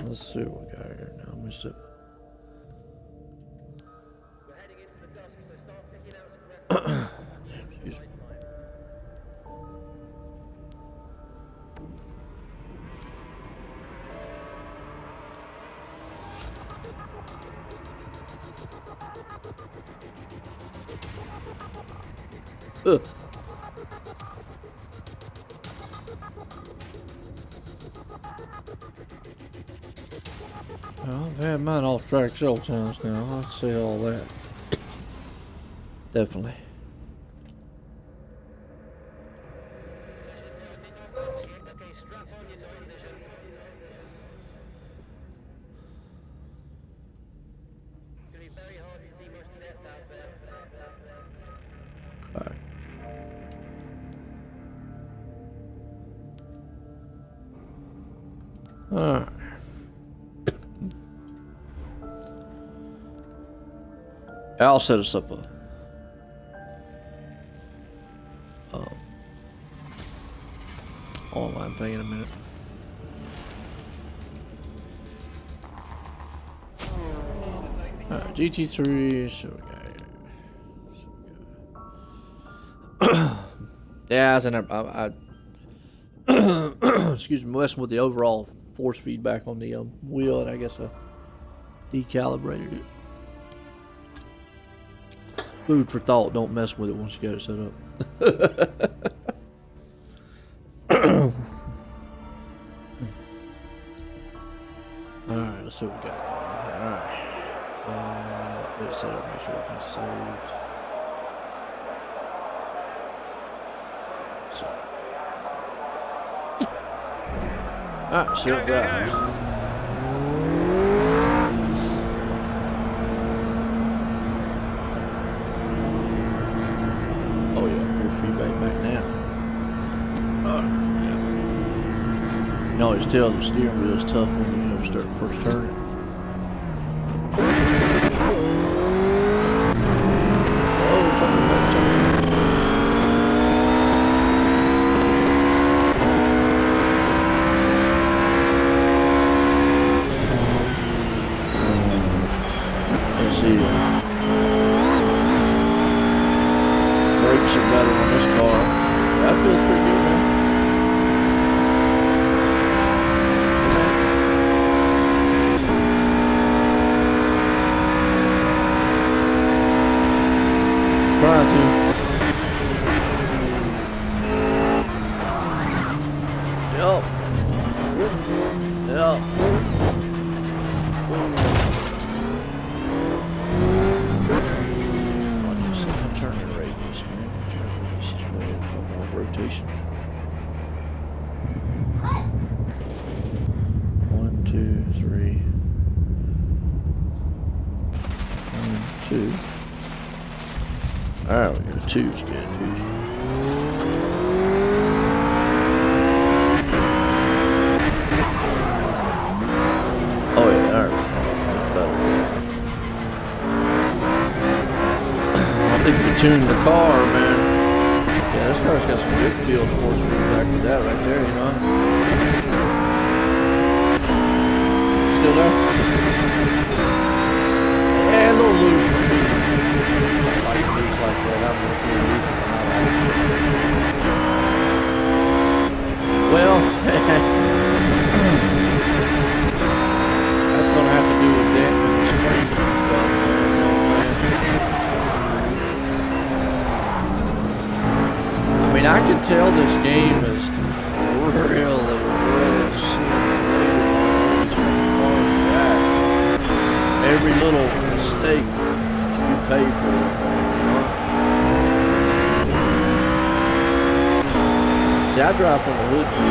Let's see what we got here now. Let me see. Excuse me. Well, I've had mine off track several times now. I see all that. Definitely. Okay. All right. I'll set us up a online thing in a minute. Alright, GT3, so we got yeah, I excuse me, messing with the overall force feedback on the wheel, and I guess I decalibrated it. Food for thought, don't mess with it once you get it set up. Alright, let's see what we got going on here. Alright. Let's set up, make sure everything's saved. So. Alright, see what drives. Feedback back now. Yeah. You can always tell the steering wheel is tough when you start first turning. Oh, turn back, turn. Let's see. Brakes are better on this car. That feels pretty good, man. Trying to. Yup. Yup. Turning radius, man. Turning radius is way fucking rotation. 1, 2, 3. 1, 2. Alright, we got 2's good. 2's good. Oh yeah, alright. Better. I think we tuned the car, man. Yeah, this car's got some good field force feedback with that right there, you know. Still there? Yeah, a little loose for me. I like loose like that. I'm just a little loose for my life. Well, that's gonna have to do with that and the springs and stuff, man. You know what I'm saying? I mean, I can tell this game is really simulated as far as that. Every little mistake you pay for it, man, you know? See, I drive from the hood to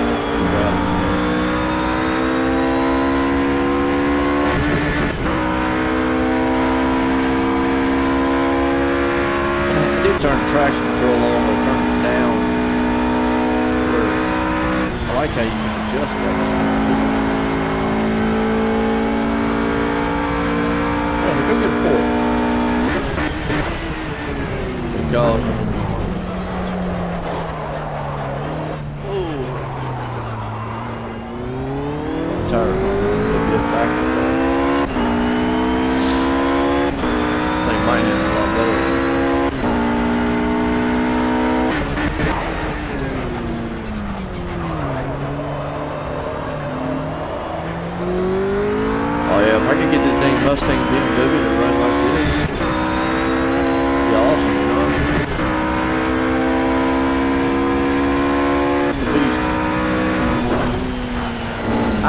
turn the traction control on, but turn it down. I like how you can adjust that. Oh, go get it for it. Because I'm tired.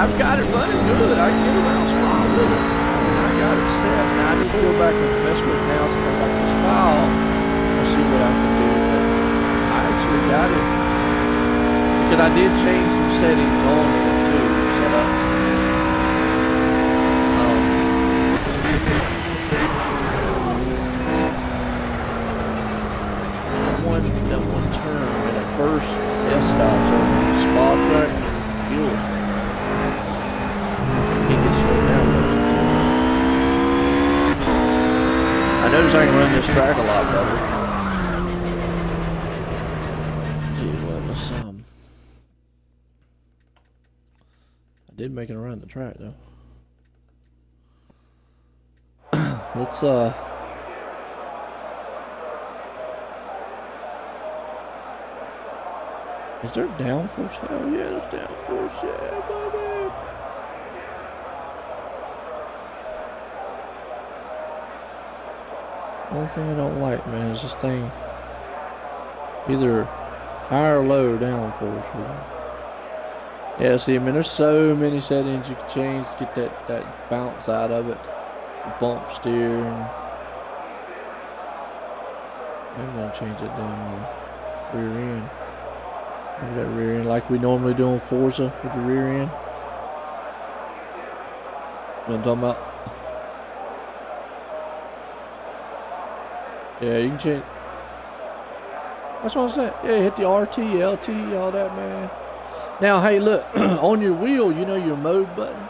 I've got it running good. I can get around small with it. I mean, I got it set. Now I need to go back and mess with it now since I got this file. I'll see what I can do. But I actually got it because I did change some settings on it too. Set up. That one turn in that first S-style turn, spa track, kills me. He gets slowed down most of the time. I notice I can run this track a lot better. Tell you what, let's I did make it around the track though. Let's is there downforce? Hell yeah, there's downforce. Yeah, baby. One thing I don't like, man, is this thing either high or low downforce. Yeah, see, I mean, there's so many settings you can change to get that bounce out of it. The bump steer. And I'm going to change it down the rear end. Look at that rear end like we normally do on Forza with the rear end. You know what I'm talking about? Yeah, you can change. That's what I'm saying. Yeah, hit the RT, LT, all that, man. Now, hey, look, on your wheel, you know your mode button?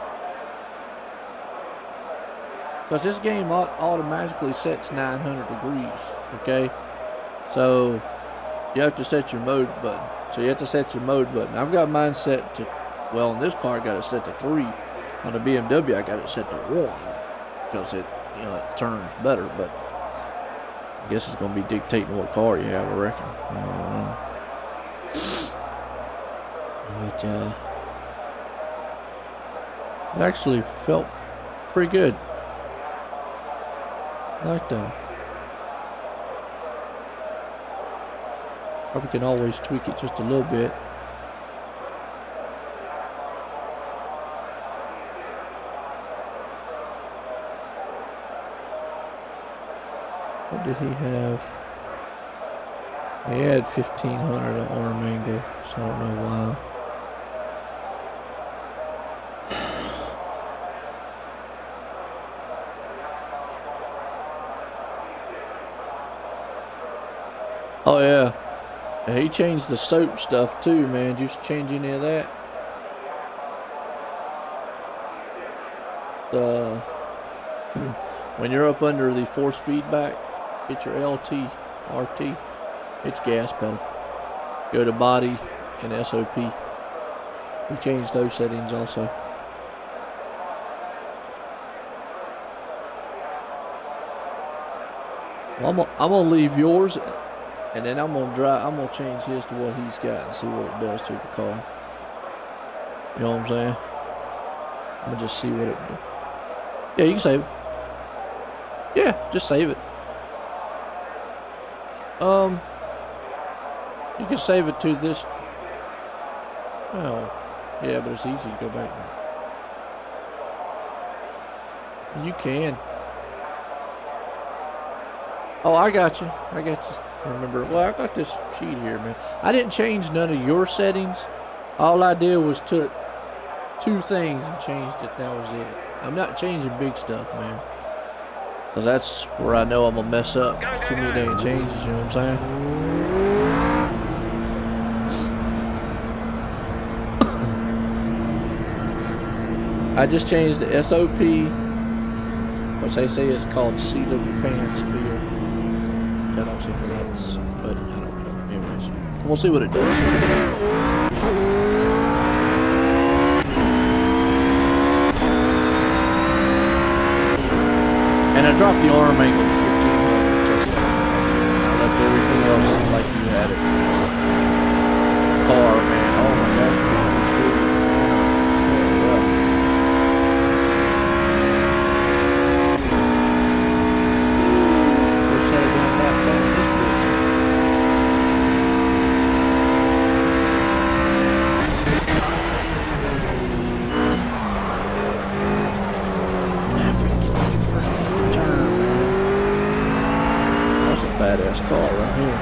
Because this game automatically sets 900 degrees, okay? So you have to set your mode button. So you have to set your mode button. I've got mine set to, well, in this car I got it set to 3. On the BMW I got it set to 1 because it, you know, it turns better. But I guess it's going to be dictating what car you have, I reckon. But it actually felt pretty good. I like that. Probably can always tweak it just a little bit. What did he have? He had 1500 arm angle, so I don't know why. Oh yeah. He changed the soap stuff too, man. Did you change any of that? When you're up under the force feedback, hit your LT, RT, hit your gas pedal. Go to body and SOP. We changed those settings also. Well, I'm gonna leave yours. And then I'm gonna change his to what he's got and see what it does to the car. You know what I'm saying? I'm gonna just see what it does. Yeah, you can save it. Yeah, just save it. You can save it to this. Well, yeah, but it's easy to go back. You can. Oh, I got you. I got you. Remember, well, I got this sheet here, man. I didn't change none of your settings. All I did was took 2 things and changed it. That was it. I'm not changing big stuff, man. Because that's where I know I'm going to mess up. There's too many dang changes, you know what I'm saying? I just changed the SOP, which they say is called seat of the pants feel. I don't see how that's, but I don't know. Anyways, we'll see what it does. And I dropped the arm angle to 1500 just now. I left everything else like you had it. Car, man. Oh my gosh. badass car right here.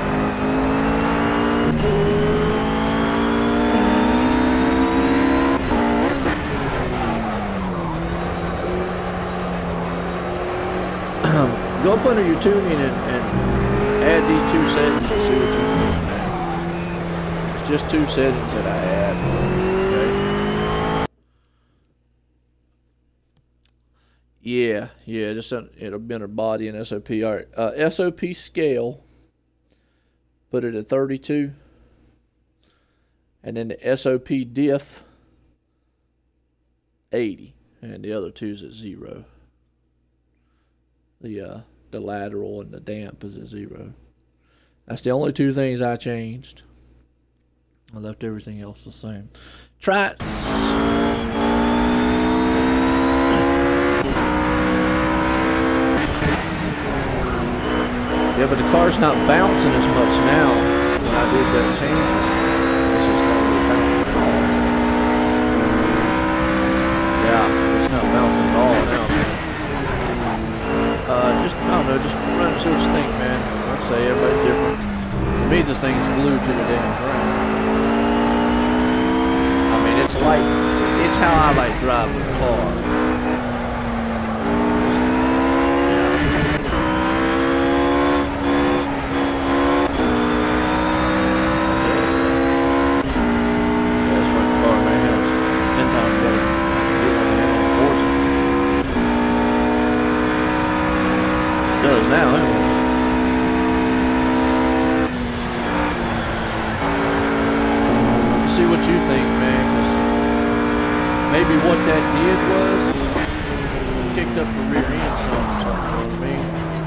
Go up under your tuning and add these 2 settings and see what you think, man. It's just 2 settings that I add. Okay. Yeah, just it'll be under body and SOP. All right, SOP scale, put it at 32, and then the SOP diff 80, and the other 2's at 0. The lateral and the damp is at 0. That's the only 2 things I changed. I left everything else the same. Try it. Yeah, but the car's not bouncing as much now when I did that changes. It's just not really bouncing at all. Yeah, it's not bouncing at all now, man. I don't know, just run and see what you think, man. Like I say, everybody's different. For me, this thing's glued to the damn ground. I mean, it's how I like driving the car. Now, anyways. See what you think, man, because maybe what that did was kicked up the rear end some, you know what I mean?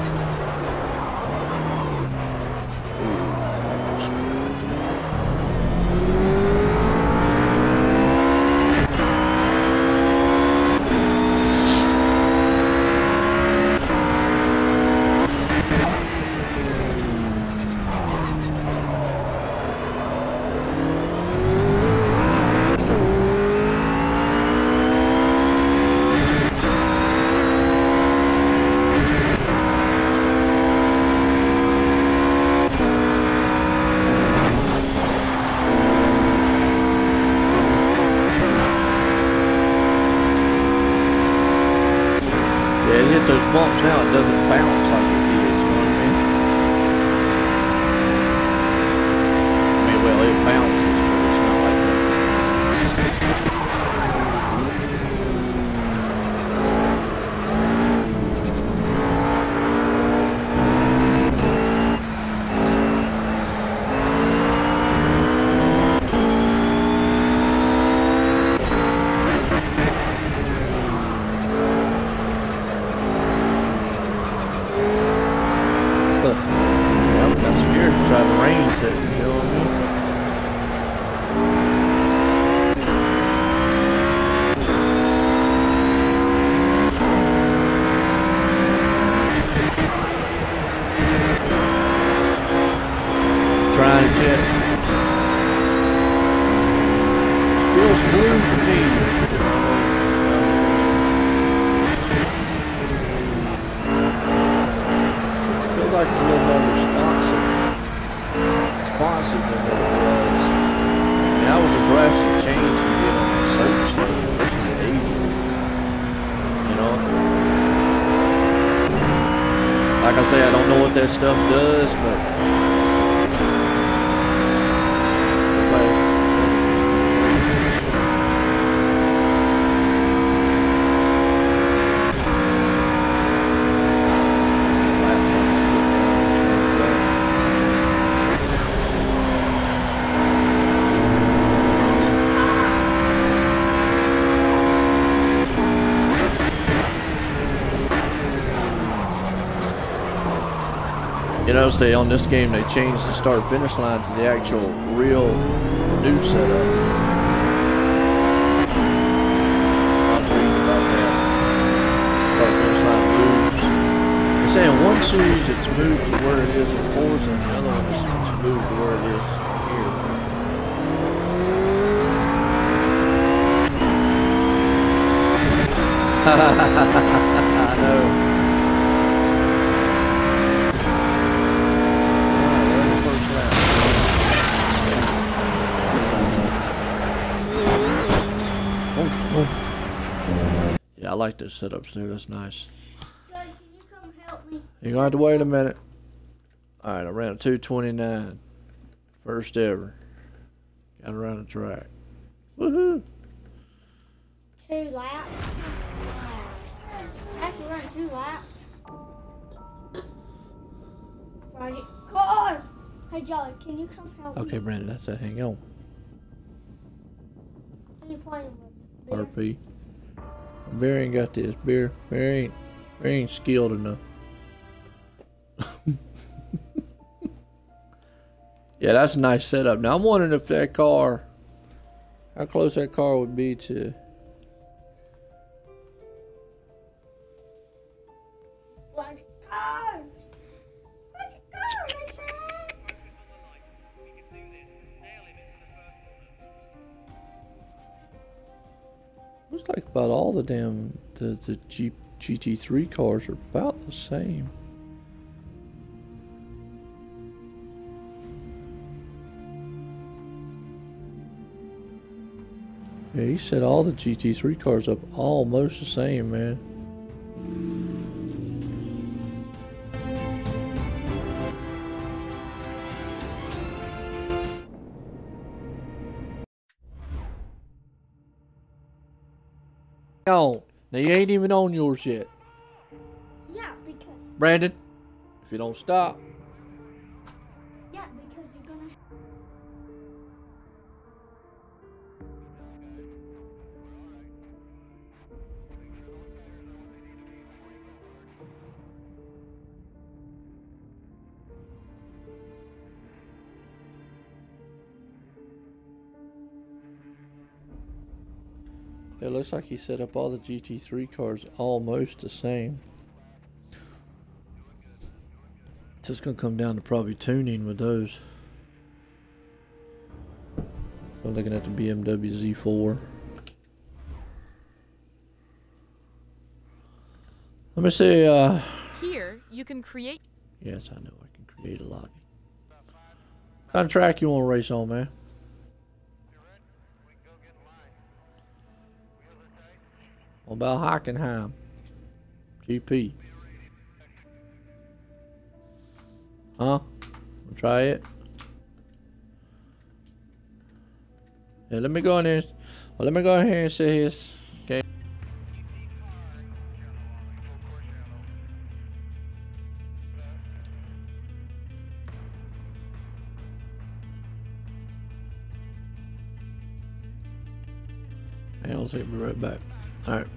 Those bumps now, it doesn't bounce like it did, you know what I mean? I mean, well, it bounces, but it's not like that. Trying to check. It feels glued to me. It feels like it's a little more responsive than what it was. And that was a drastic change to get on that surface level, especially at 80. You know? Like I say, I don't know what that stuff does, but you know, on this game, they changed the start-finish line to the actual real new setup. I was reading about that. Start-finish line moves. They say in one series it's moved to where it is in Forza, and the other one is moved to where it is here. I know. like this setup there. That's nice. Joey, can you come help me? You're gonna have to wait a minute. All right, I ran a 2:29, first ever. Got around the track. Woohoo! 2 laps. I have to run 2 laps. Roger. Cars! Hey, Joey, can you come help me? Okay, Brandon, I said hang on. Who are you playing with? RP. Barry ain't got this. Barry ain't skilled enough. Yeah, that's a nice setup. Now I'm wondering if that car, how close that car would be to. Roger. Cars! Roger, cars, Mason! Looks like about all the damn the GT3 cars are about the same. Yeah, he set all the GT3 cars up almost the same, man. On. Now you ain't even on yours yet. Yeah, because... Brandon, if you don't stop. Yeah, because you're gonna... It looks like he set up all the GT3 cars almost the same. It's just gonna come down to probably tuning with those. So I'm looking at the BMW Z4. Let me see, Here, you can create... yes, I know I can create a lobby. What kind of track you want to race on, man? What about Hockenheim? GP. Huh? We'll try it. Yeah, let me go in there. Well, let me go in here and see his game. Hang on, I'll be right back. All right.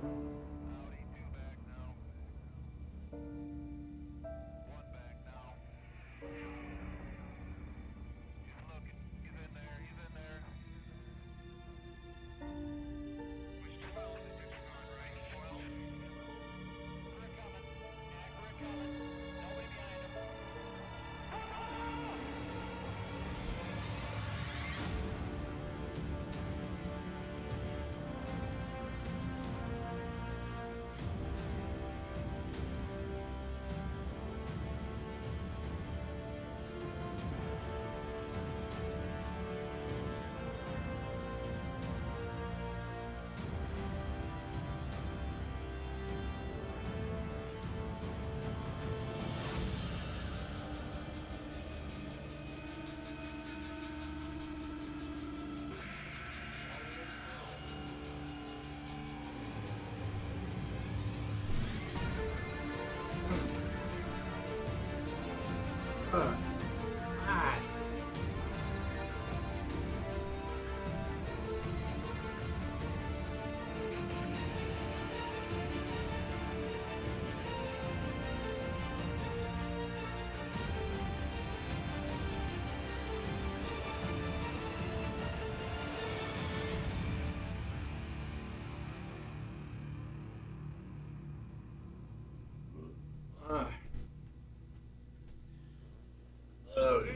Okay.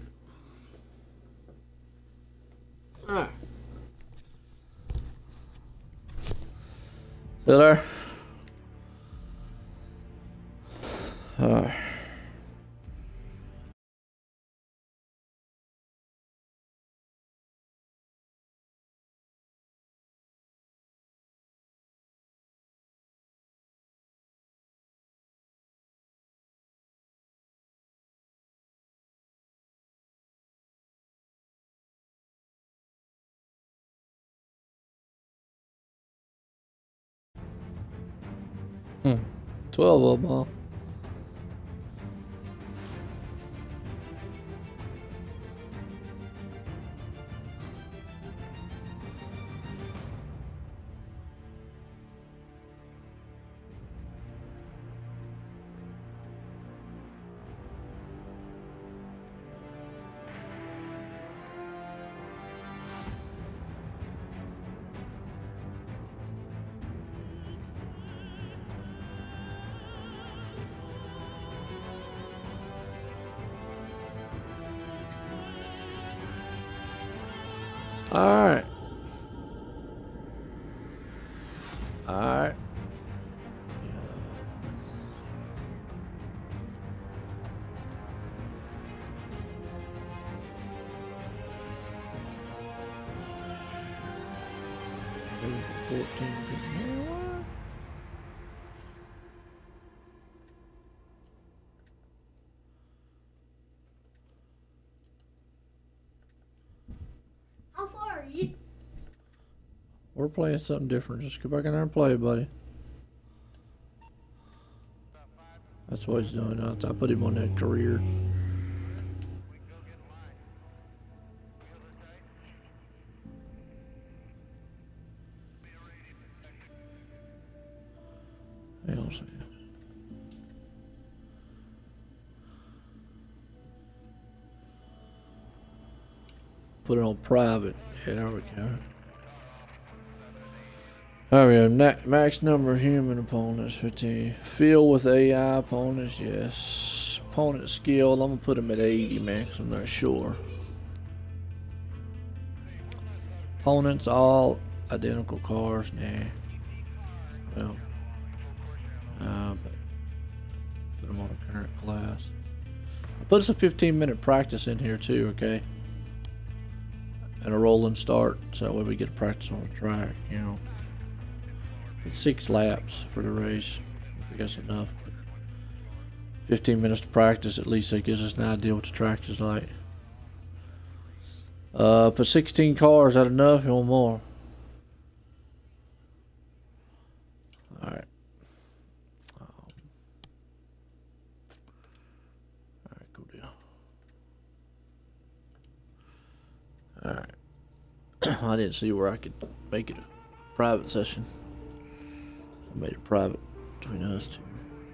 Still there? Hmm. 12 of them, huh? All right. All right. Maybe for 14. How far are you? We're playing something different. Just go back in there and play, buddy. That's what he's doing. I put him on that career. Hang on a second. Put it on private. Yeah, there we go. All right, max number of human opponents, 15. Field with AI opponents, yes. Opponent skill, I'm going to put them at 80, man, because I'm not sure. Opponents, all identical cars, nah. Well, but put them on a current class. I put us a 15-minute practice in here, too, okay? And a rolling start, so that way we get to practice on the track, you know. 6 laps for the race, if that's enough. 15 minutes to practice, at least that gives us an idea what the track is like. Put 16 cars, is that enough? You want more? Alright. Alright, cool deal. Alright. I didn't see where I could make it a private session. I made it private between us two.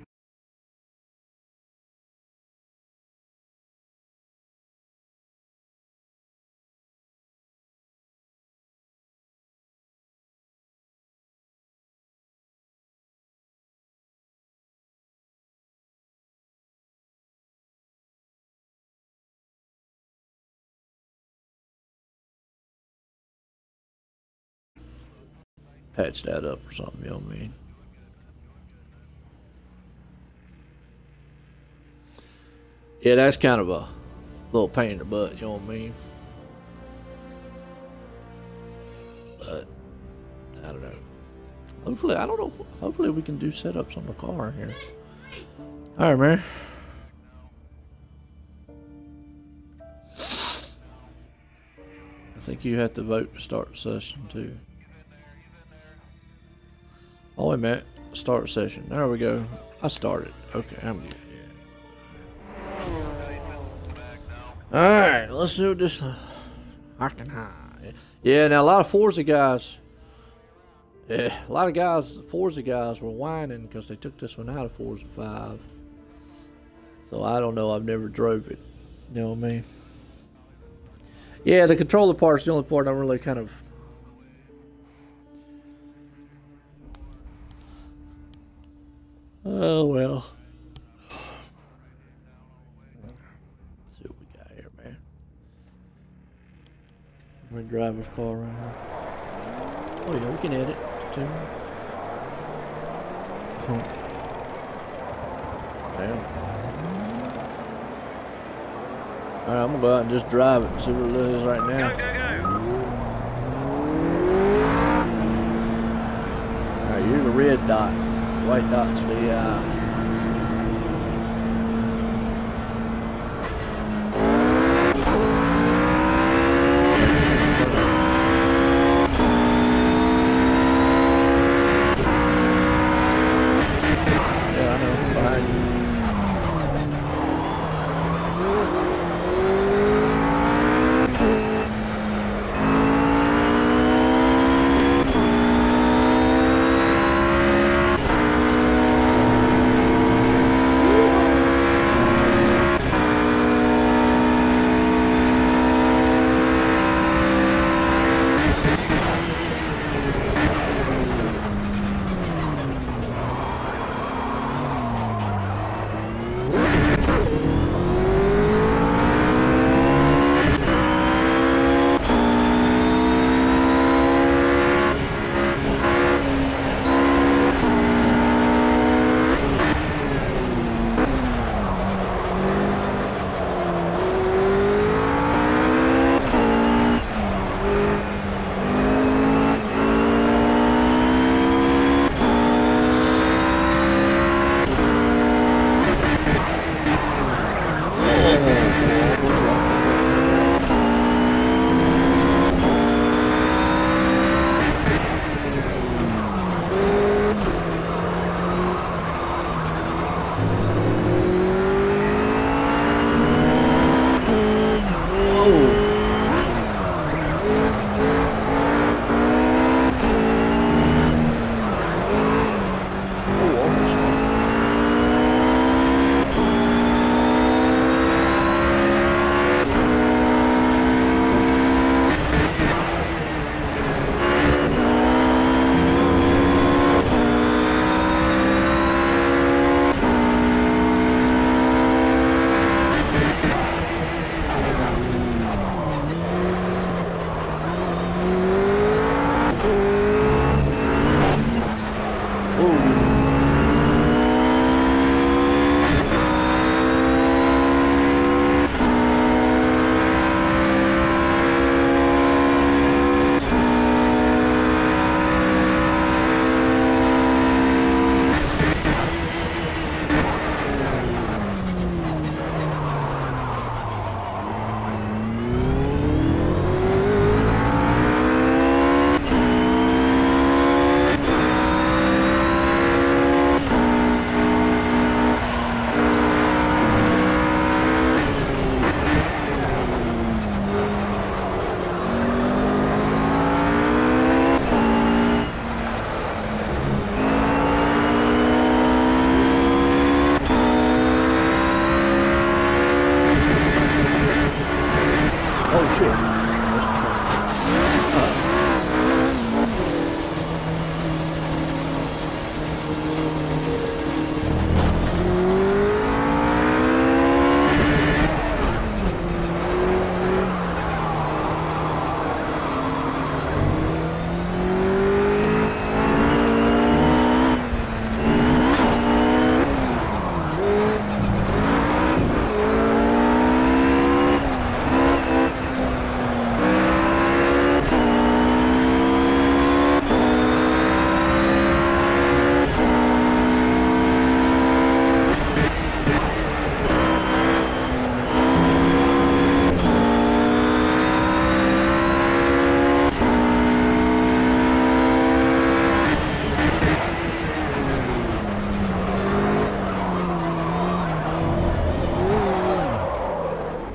Patch that up or something, you know what I mean? Yeah, that's kind of a little pain in the butt, you know what I mean? But I don't know. Hopefully, I don't know. Hopefully, we can do setups on the car here. All right, man. I think you have to vote to start the session too. Oh, wait a minute. Start session. There we go. I started. Okay, I'm good. Yeah. Alright, let's do this. I can hide. Yeah, now a lot of Forza guys. Yeah, a lot of guys, Forza guys, were whining because they took this one out of Forza 5. So I don't know. I've never drove it. You know what I mean? Yeah, the controller part's the only part I'm really kind of. Oh well. Let's see what we got here, man. My driver's car right here. Oh yeah, we can edit too. Damn. Alright, I'm gonna go out and just drive it and see what it is right now. Alright, you're the red dot. White dots the yeah, I know, behind you.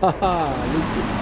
Ha ha, looped it.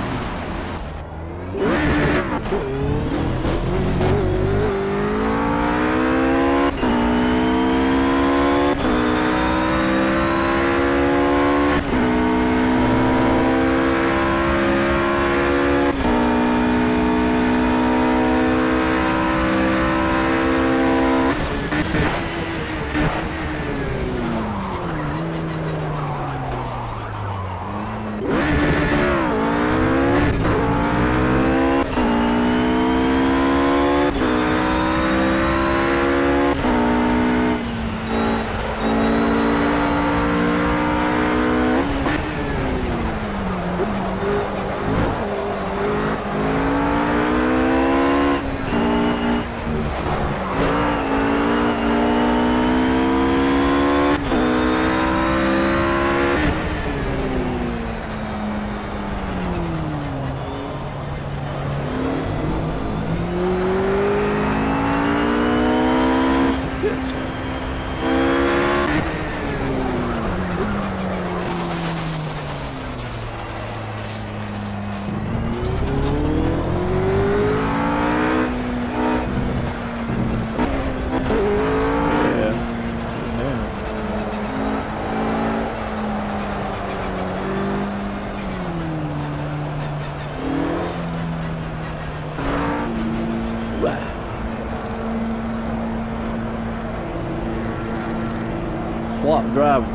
Swap driver.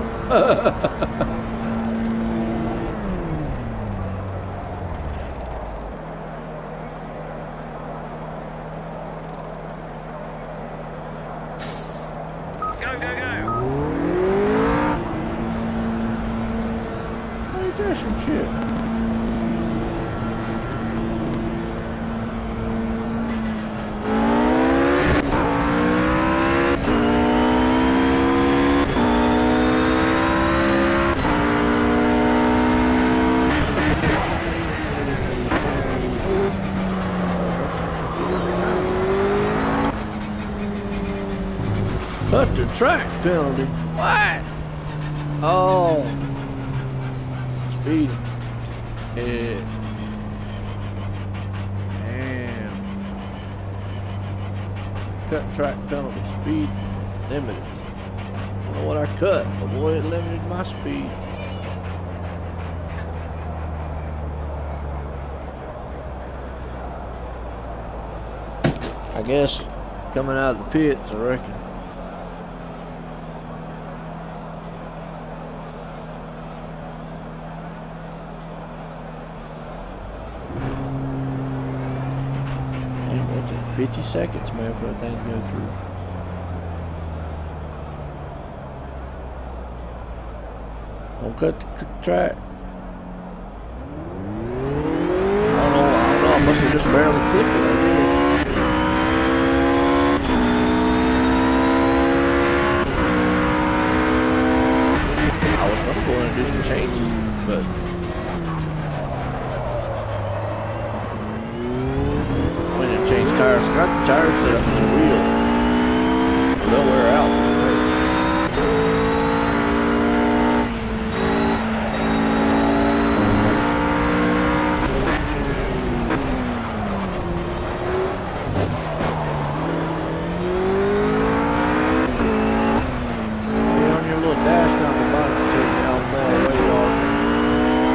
Ain't that some shit? Cut the track penalty. What? Oh. Speeding. Yeah. Damn. Cut track penalty. Speed limited. I don't know what I cut, but boy, it limited my speed. I guess coming out of the pits, I reckon. Damn, that took 50 seconds, man, for a thing to go through. Don't cut the track. I don't know, I must have just barely clipped it, I guess. I'm going to do some changes, but went and changed tires. I got the tires set up as a wheel. They'll wear out through the race. Hey, on your little dash down the bottom, it tells you how far away you are.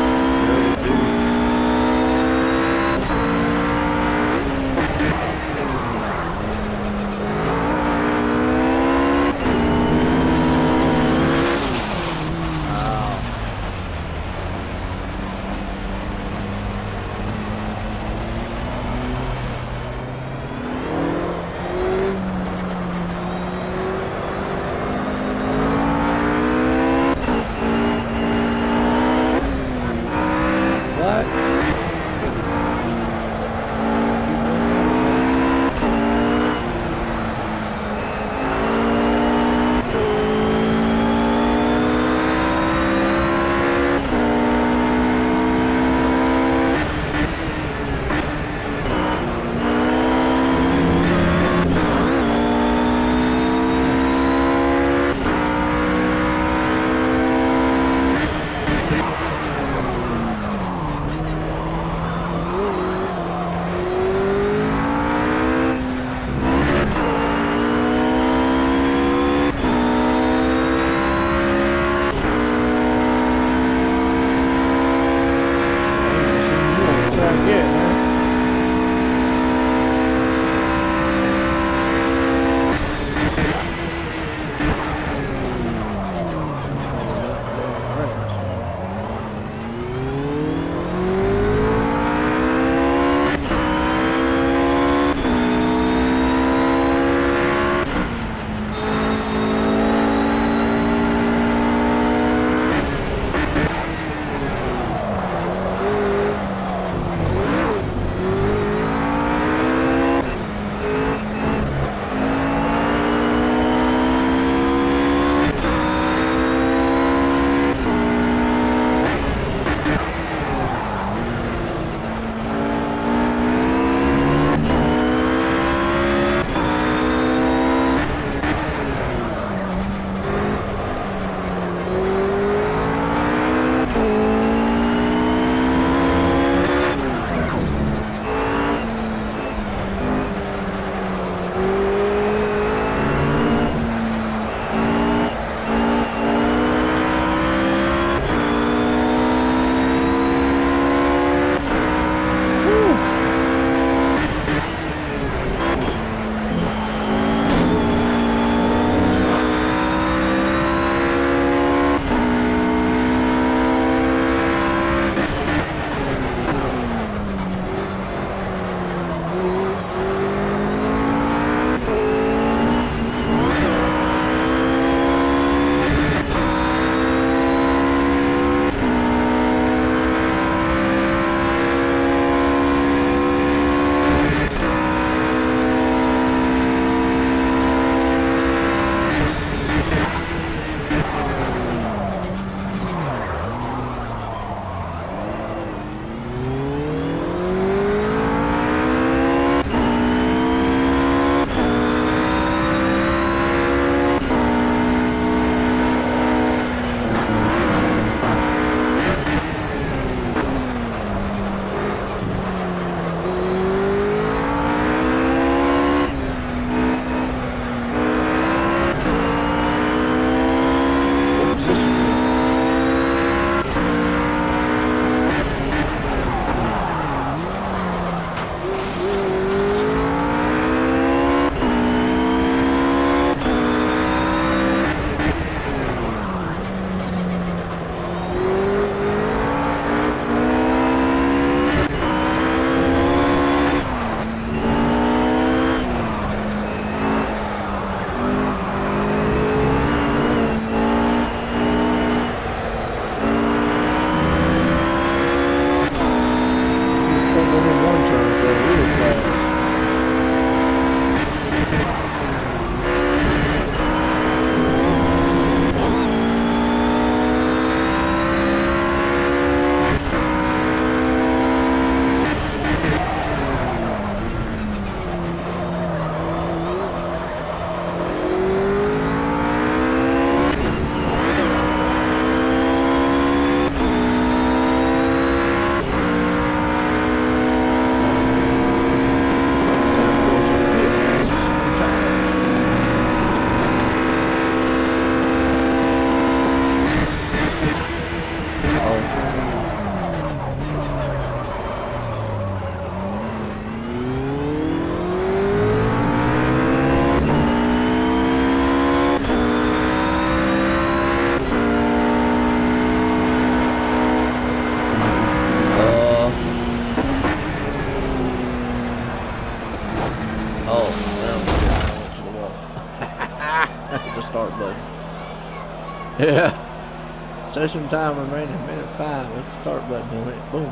The start button. Yeah. Session time remaining minute 5. Hit the start button on it. Boom.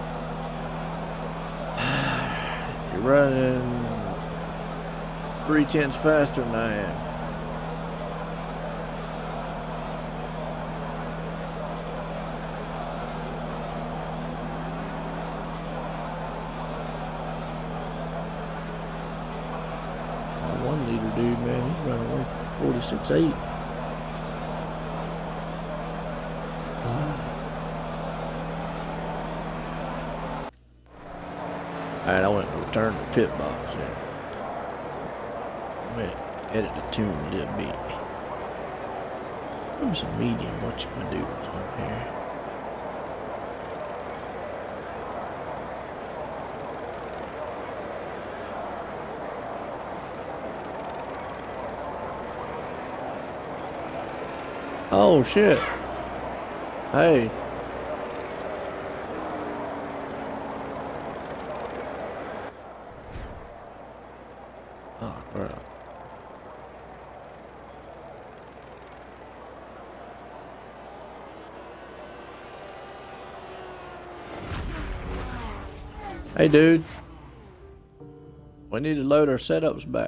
You're running 3/10 faster than I am. That 1 liter dude, man, he's running like 46.8. Alright, I want to return to the pit box here. I'm going to edit the tune a little bit. Give me some medium, what you gonna do on here. Oh shit. Hey. Oh crap. Hey dude. We need to load our setups back.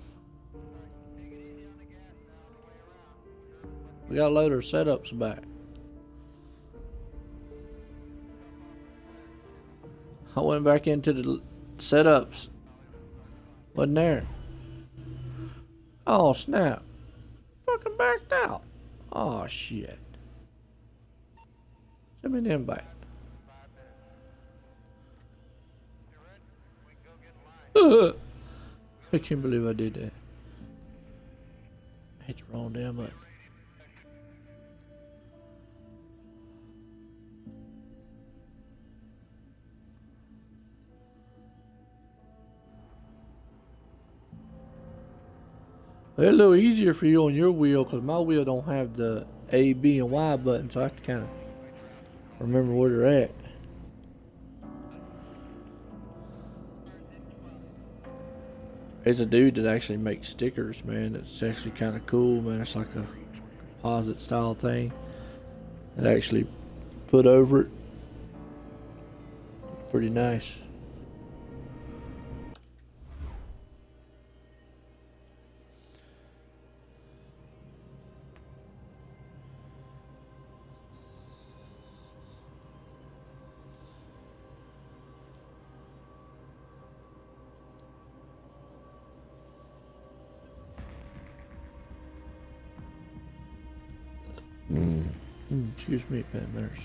We gotta load our setups back. I went back into the setups. Wasn't there. Oh snap. Fucking backed out. Oh shit. Send me the invite. I can't believe I did that. I hit the wrong damn button. It's a little easier for you on your wheel because my wheel don't have the A, B, and Y buttons, so I have to kind of remember where they're at. There's a dude that actually makes stickers, man. It's actually kind of cool, man. It's like a composite style thing that actually put over it. It's pretty nice. Excuse me, Pat Nurse.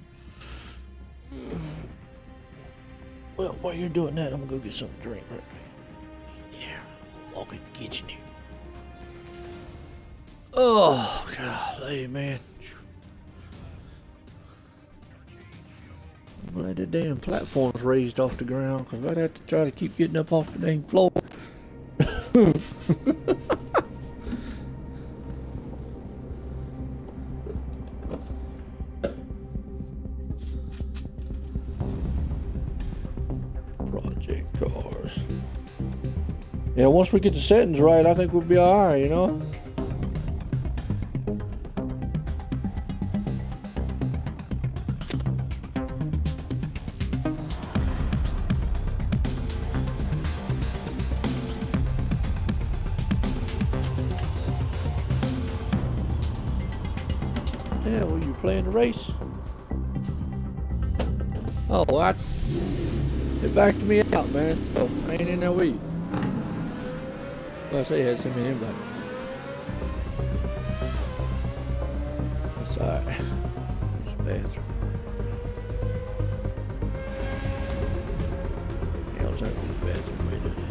Well, while you're doing that, I'm gonna go get something to drink, right? Yeah, walk in the kitchen here. Oh, golly, man. I'm glad that damn platform's raised off the ground, because I'd have to try to keep getting up off the dang floor. Project cars. Yeah, once we get the settings right, I think we'll be alright, you know? Yeah, well, you playing the race? Oh, it backed me out, man. Oh, I ain't in there with you. Well, I say you had to send me an invite. That's alright. There's the bathroom. Yeah, I was trying to use the bathroom right there.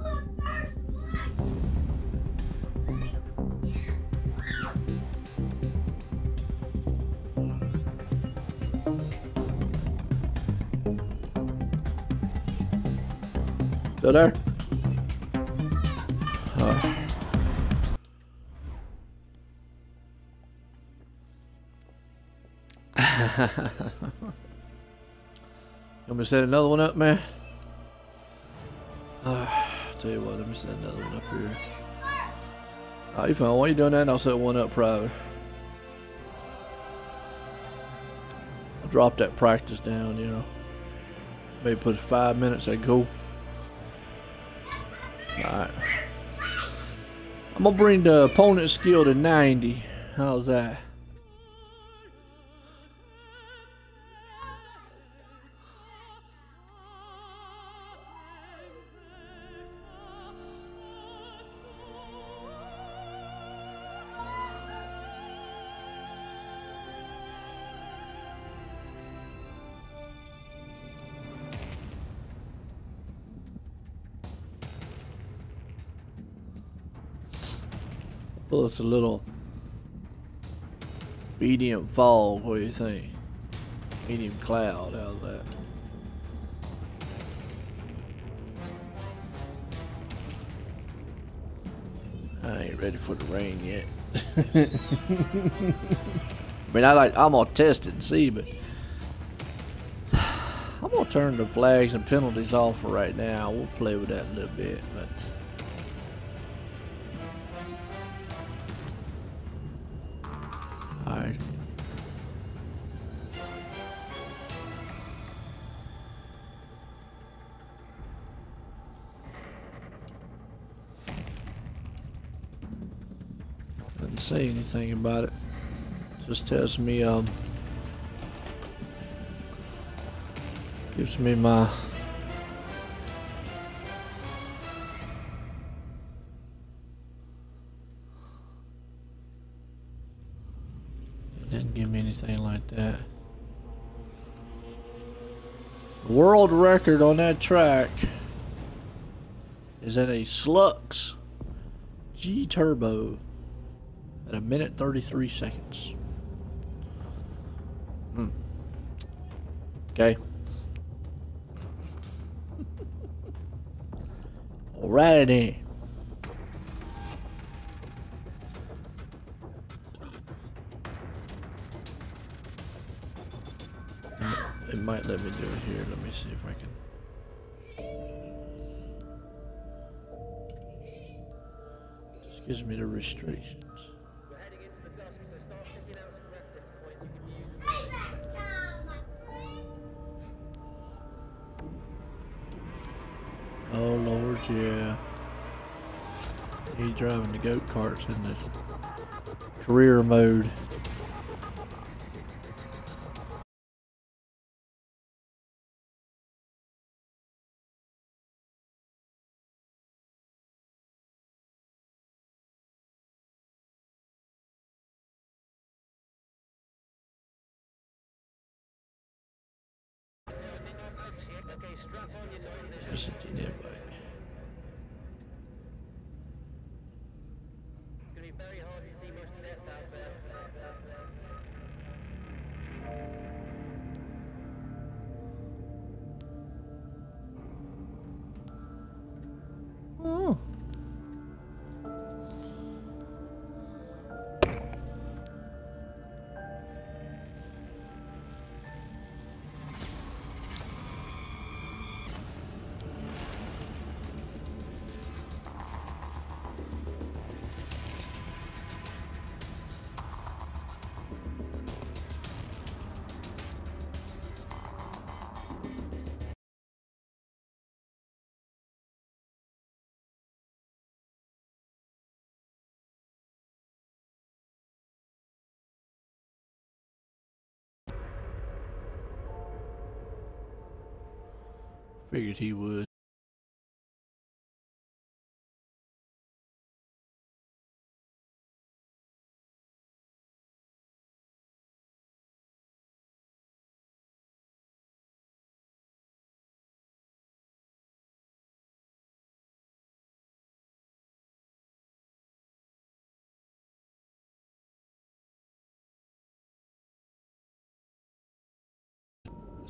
Still there? You want me to set another one up, man? Tell you what, let me set another one up here. Oh, you fine. While you doing that, I'll set one up private. I'll drop that practice down, you know. Maybe put 5 minutes, that'd go. Alright. I'm gonna bring the opponent skill to 90. How's that? Well, it's a little medium fog. What do you think? Medium cloud. How's that? I ain't ready for the rain yet. I mean, I'm gonna test it and see, but I'm gonna turn the flags and penalties off for right now. We'll play with that a little bit, but. Alright. Doesn't say anything about it. Just tells me gives me my didn't give me anything like that. The world record on that track is at a Slux G Turbo at 1 minute 33 seconds. Okay. Alrighty then. It might let me do it here. Let me see if I can. Just gives me the restrictions. We're heading into the dusk, so start checking out some reference points you can use. Oh Lord, yeah. He's driving the go-karts in this career mode. Okay, strap on your loins. Just sent you an invite. It's going to be very hard to see much depth out there. Oh. Figured he would.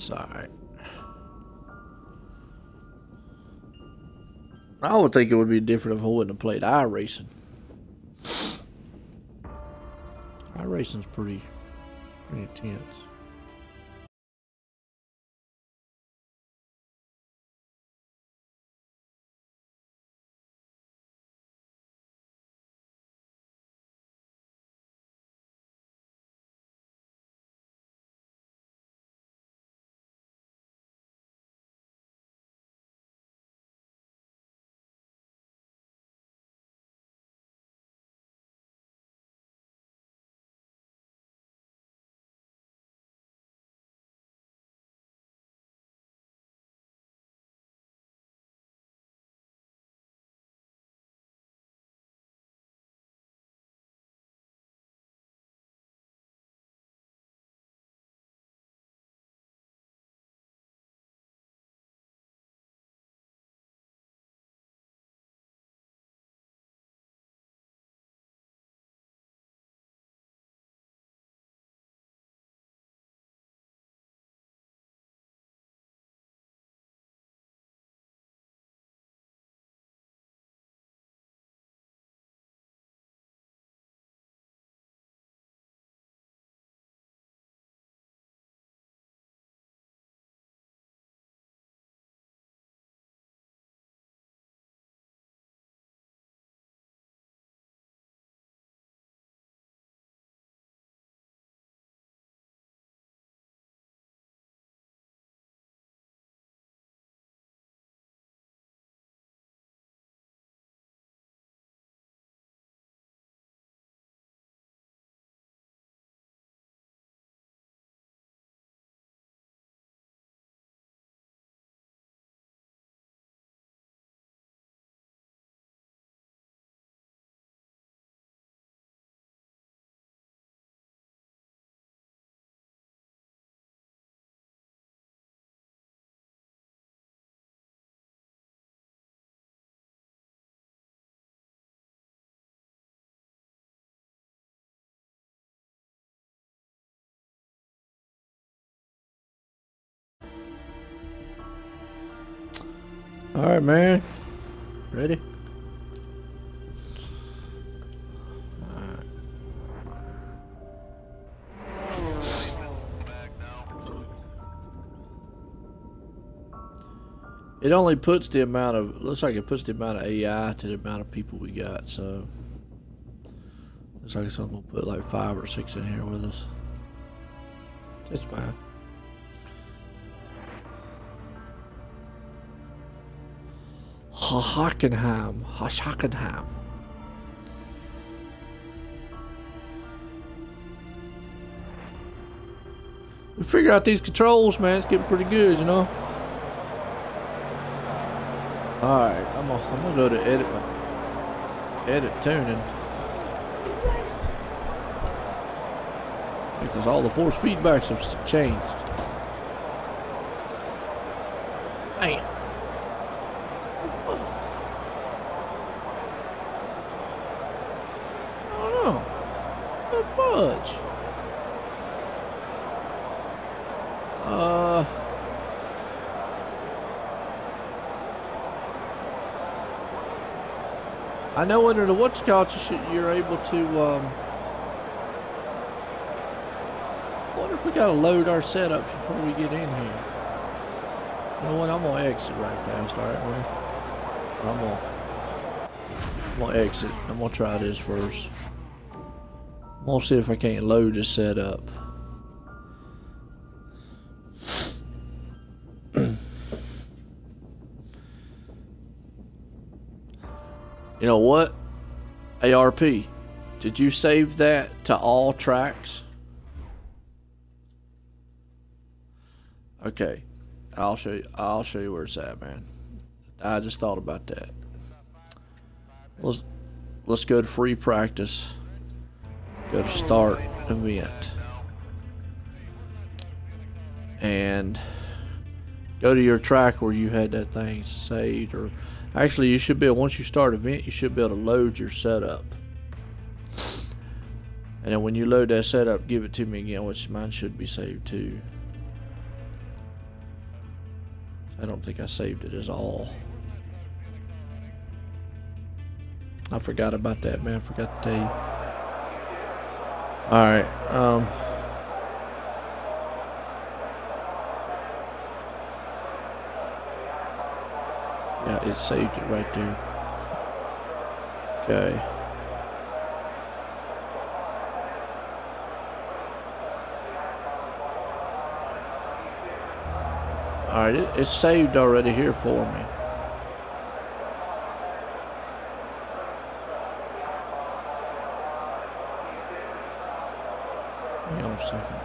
It's alright. I would think it would be different if I wouldn't have played iRacing. iRacing's pretty intense. Alright, man. Ready? Alright. It only puts the amount of, looks like it puts the amount of AI to the amount of people we got, so looks like I'm gonna put like 5 or 6 in here with us. That's fine. Hockenheim. We figure out these controls, man. It's getting pretty good, you know. All right, I'm gonna go to edit tuning because all the force feedbacks have changed. Bam. Fudge. I know under the you're able to wonder if we gotta load our setups before we get in here. You know what, I'm gonna exit right fast, alright man? I'm gonna exit. I'm gonna try this first. I'm gonna see if I can't load this setup. You know what? ARP, did you save that to all tracks? Okay, I'll show you where it's at, man. I just thought about that. Let's go to free practice. Go to start event. And go to your track where you had that thing saved, or actually you should be able, once you start event, you should be able to load your setup. And then when you load that setup, give it to me again, which mine should be saved too. I don't think I saved it as all. I forgot about that, man. I forgot to tell you. Alright, yeah, it saved it right there. Okay. Alright, it's saved already here for me. Hang on a second.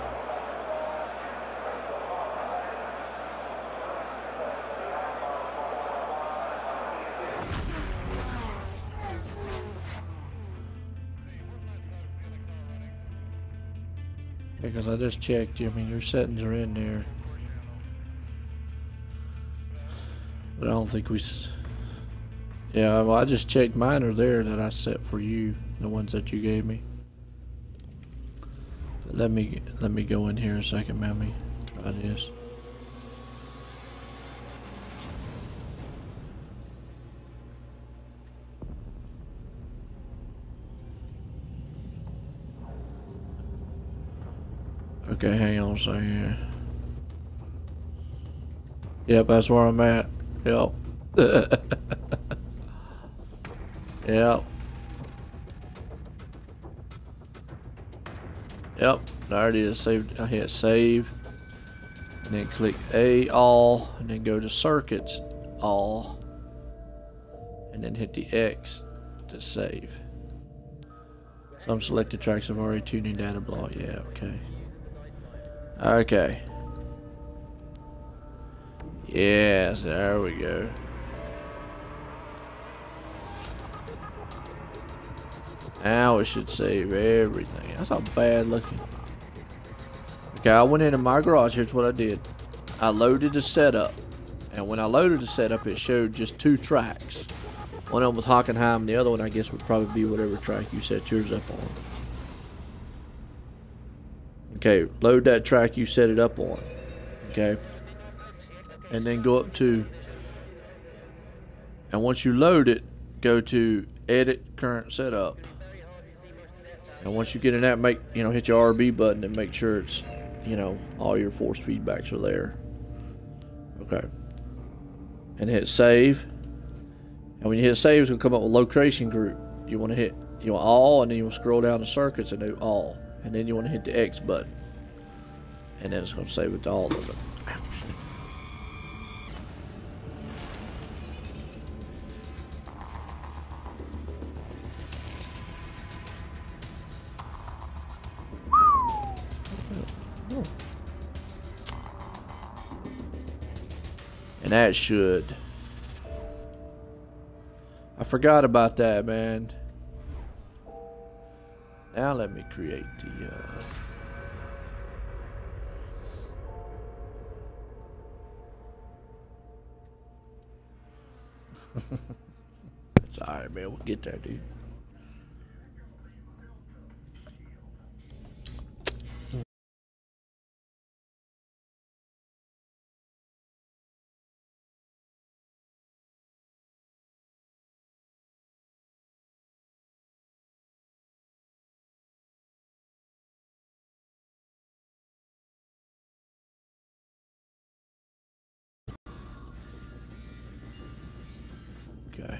Because I just checked, I mean, your settings are in there. But I don't think yeah, well, I just checked mine are there that I set for you, the ones that you gave me. But let me go in here a second, man. Let me try this. Okay, hang on a second here. Yep, that's where I'm at. Yep. Yep. Yep, there it is. Saved. I hit save. And then click A, all. And then go to circuits, all. And then hit the X to save. Some selected tracks have already tuned in data block. Yeah, okay. Okay. Yes, there we go. Now it should save everything. That's not bad looking. Okay, I went into my garage. Here's what I did. I loaded the setup. And when I loaded the setup, it showed just 2 tracks. One of them was Hockenheim, and the other one, I guess, would probably be whatever track you set yours up on. Okay, load that track you set it up on. Okay. And then go up to, and once you load it, go to edit current setup. And once you get in that, hit your RB button and make sure it's, all your force feedbacks are there. Okay. And hit save. And when you hit save, it's going to come up with location group. You want to hit, all, and then you will scroll down to circuits and do all. And then you want to hit the X button. And then it's going to save it to all of them. And that should. I forgot about that, man. Now let me create the It's alright, man. We'll get there, dude. Okay.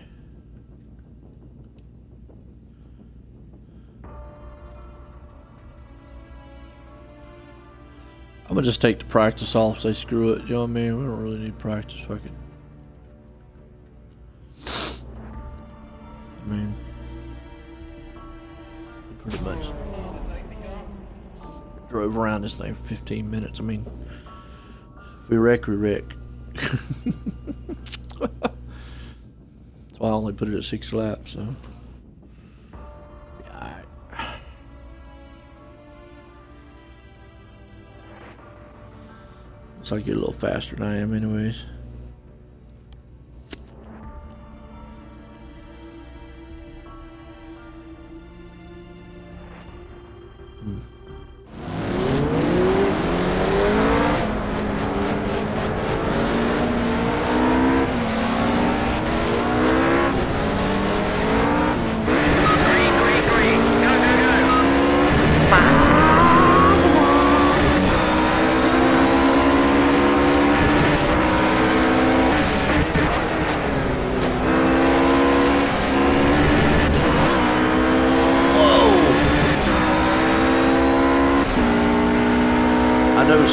I'm gonna just take the practice off, say screw it, you know what I mean? We don't really need practice, fuck it. I mean, we pretty much drove around this thing for 15 minutes. I mean, if we wreck, we wreck. That's why I only put it at 6 laps, so. Yeah, alright. Looks like you're a little faster than I am anyways.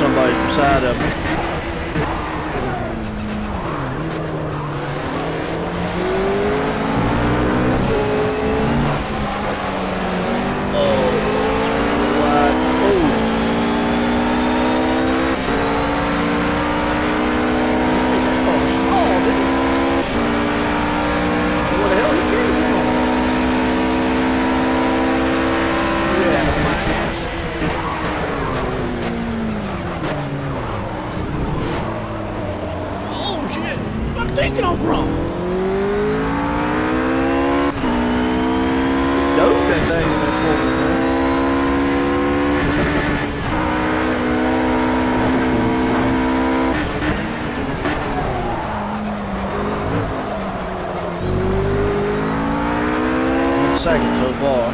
somebody's beside of me. Second so far.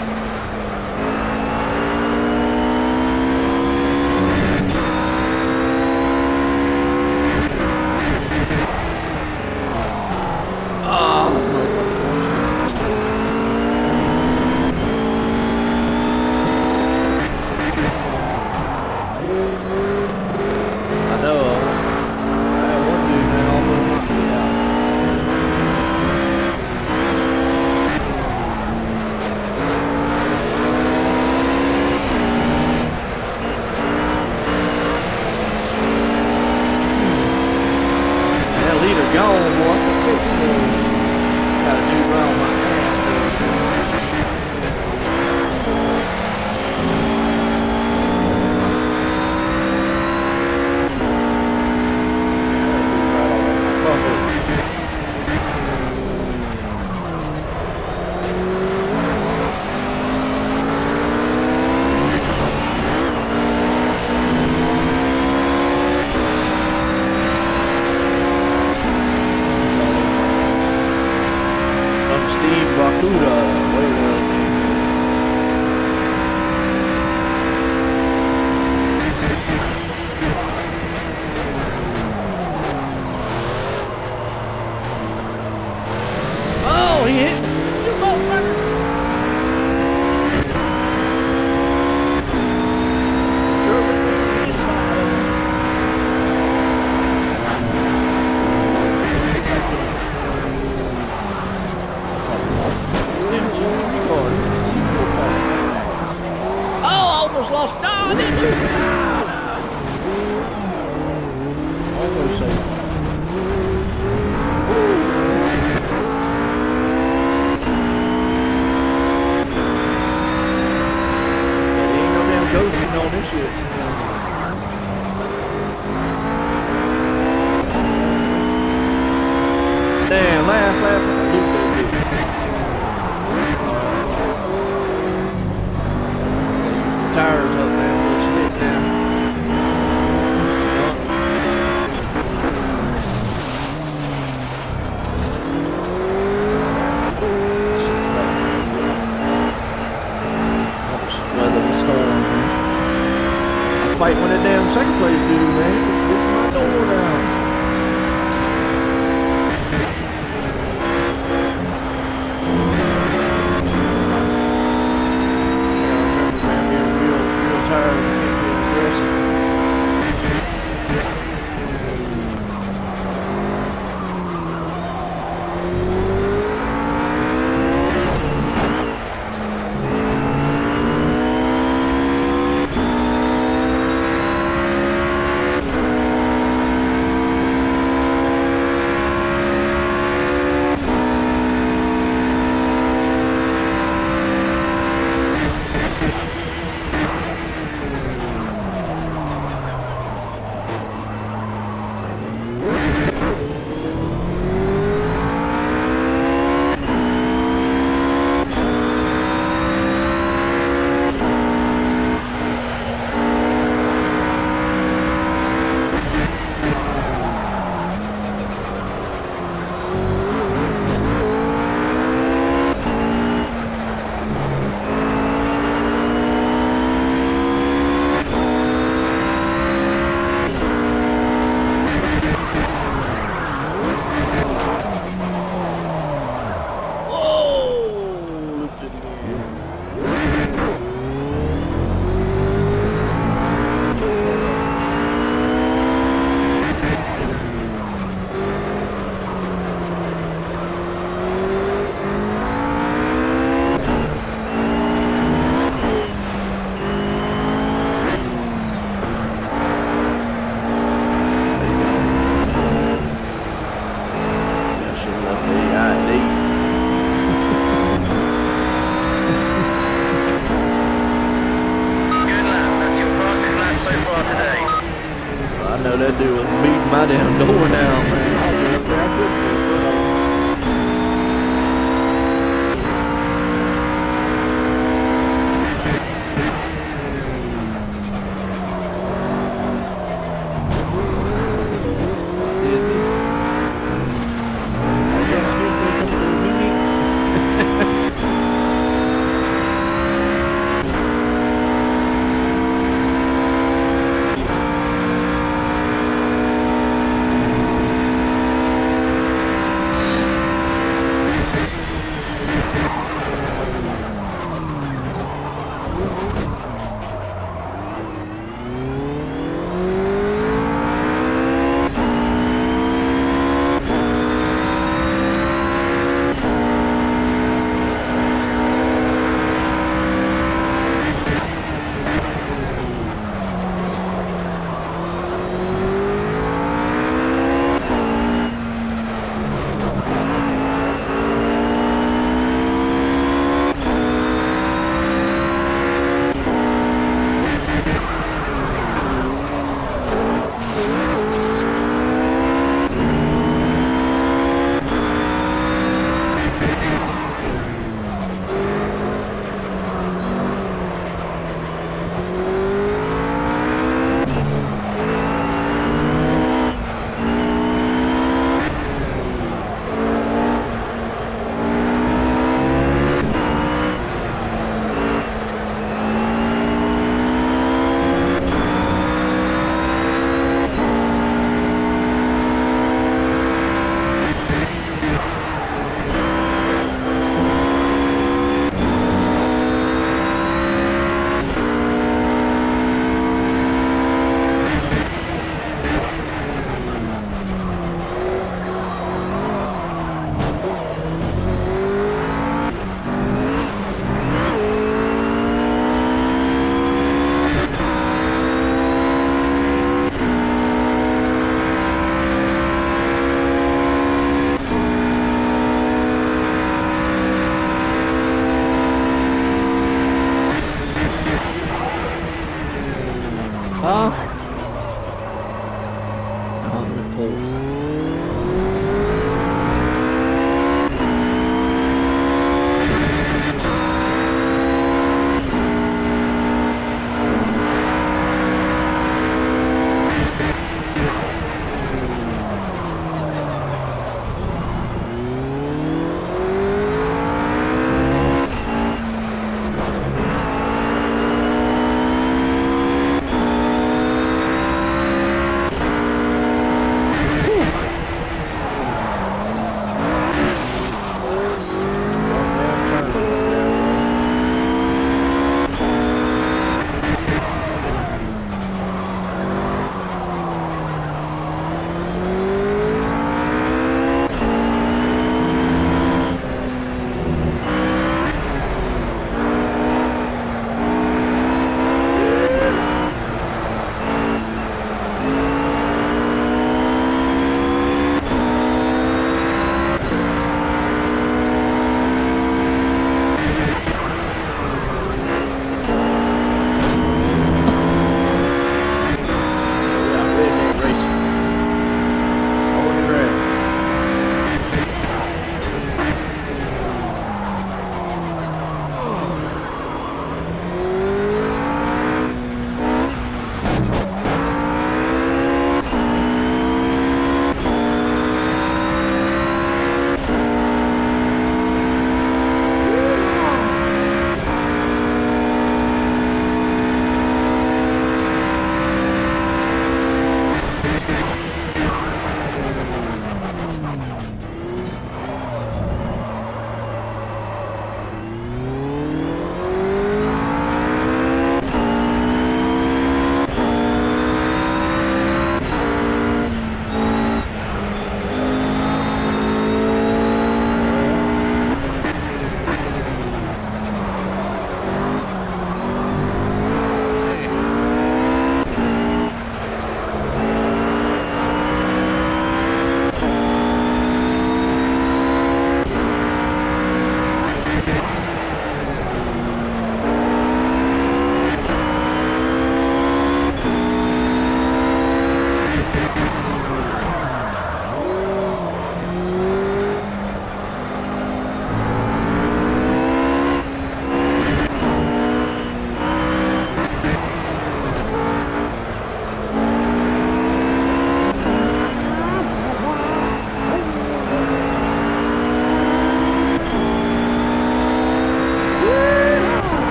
Damn, last lap. Tires up now, let's get down. my damn door now, man. I'll go up there. I put some foot on. What did me? I got excuse me, come through me.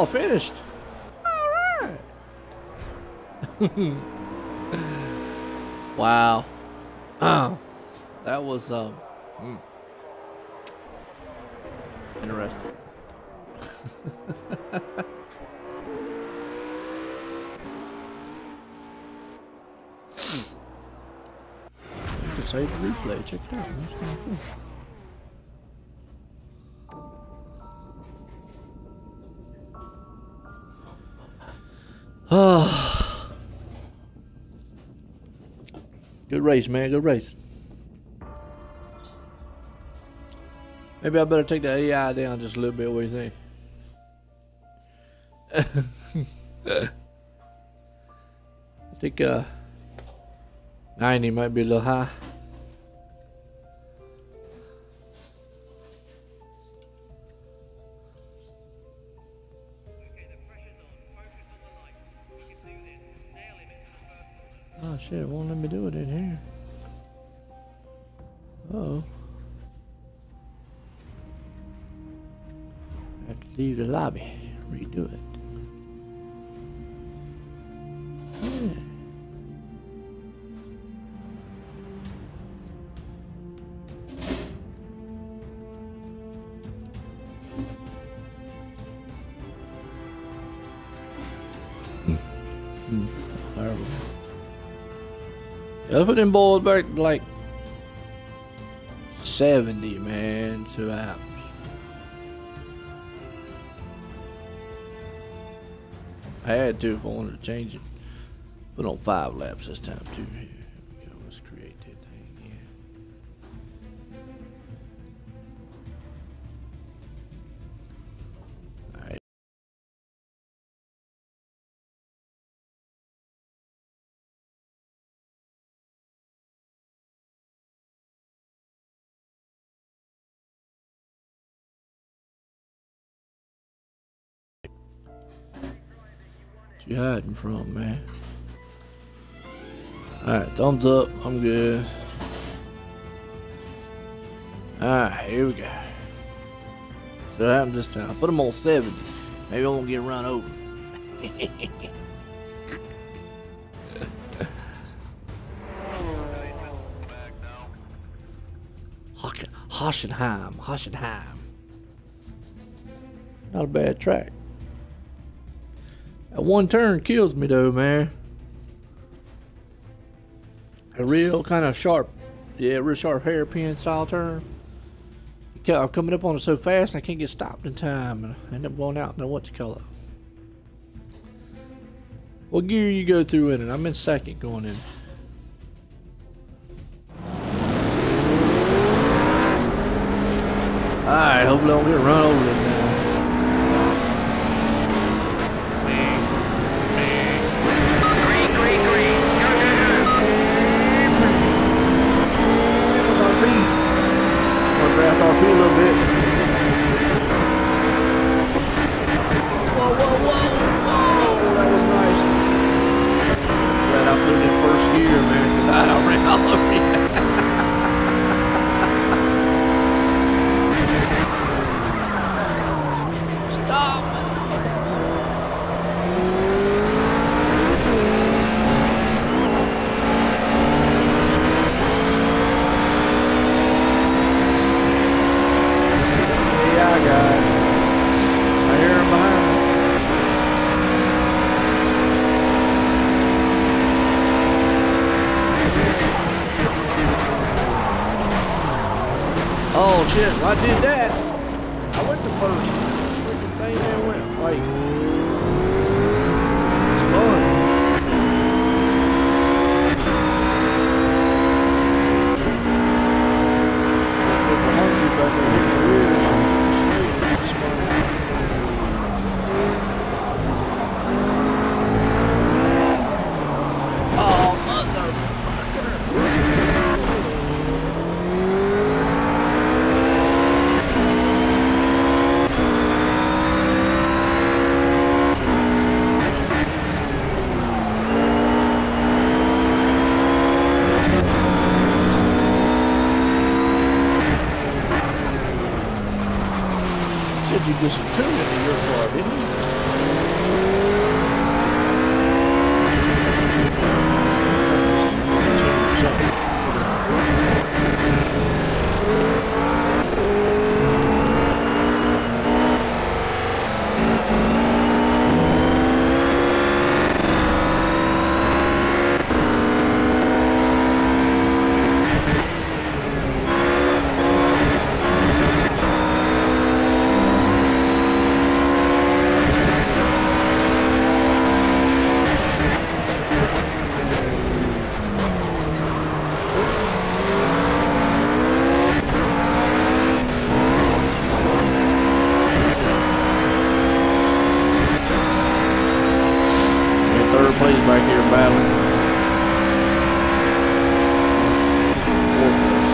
finished. All right. Wow. That was interesting. You can save the replay. Check it out. That's kind of cool. Good race, man. Good race. Maybe I better take the AI down just a little bit. What do you think? I think 90 might be a little high. Oh shit, it won't let me do it in here. Uh-oh. I have to leave the lobby, redo it. Yeah. There we go. Yeah, let's put them balls back to like 70, man, 2 hours. I had to if I wanted to change it. Put on 5 laps this time too. Here we go. Let's create that thing. Yeah. All right. What you hiding from, man? Alright, thumbs up. I'm good. Alright, here we go. So what happened this time? I put them on 70. Maybe I won't get run over. Hochenheim. Not a bad track. That one turn kills me though, man. A real kind of sharp, yeah, real sharp hairpin style turn. I'm coming up on it so fast and I can't get stopped in time and I end up going out. Then what you call it? What gear you go through in it? I'm in second going in. Alright, hopefully I don't get run over this time. Draft RP a little bit. Whoa, that was nice. Glad I put it in first gear, man, because I ran all over you. Stop, man. Oh shit, I did that. I went to first. Freaking thing that went like it's fun. If I'm hungry back there hitting the wheels, spun out. Oh motherfucker. said you get some tuning in your car, didn't you? Third place back here battling. Fourth place.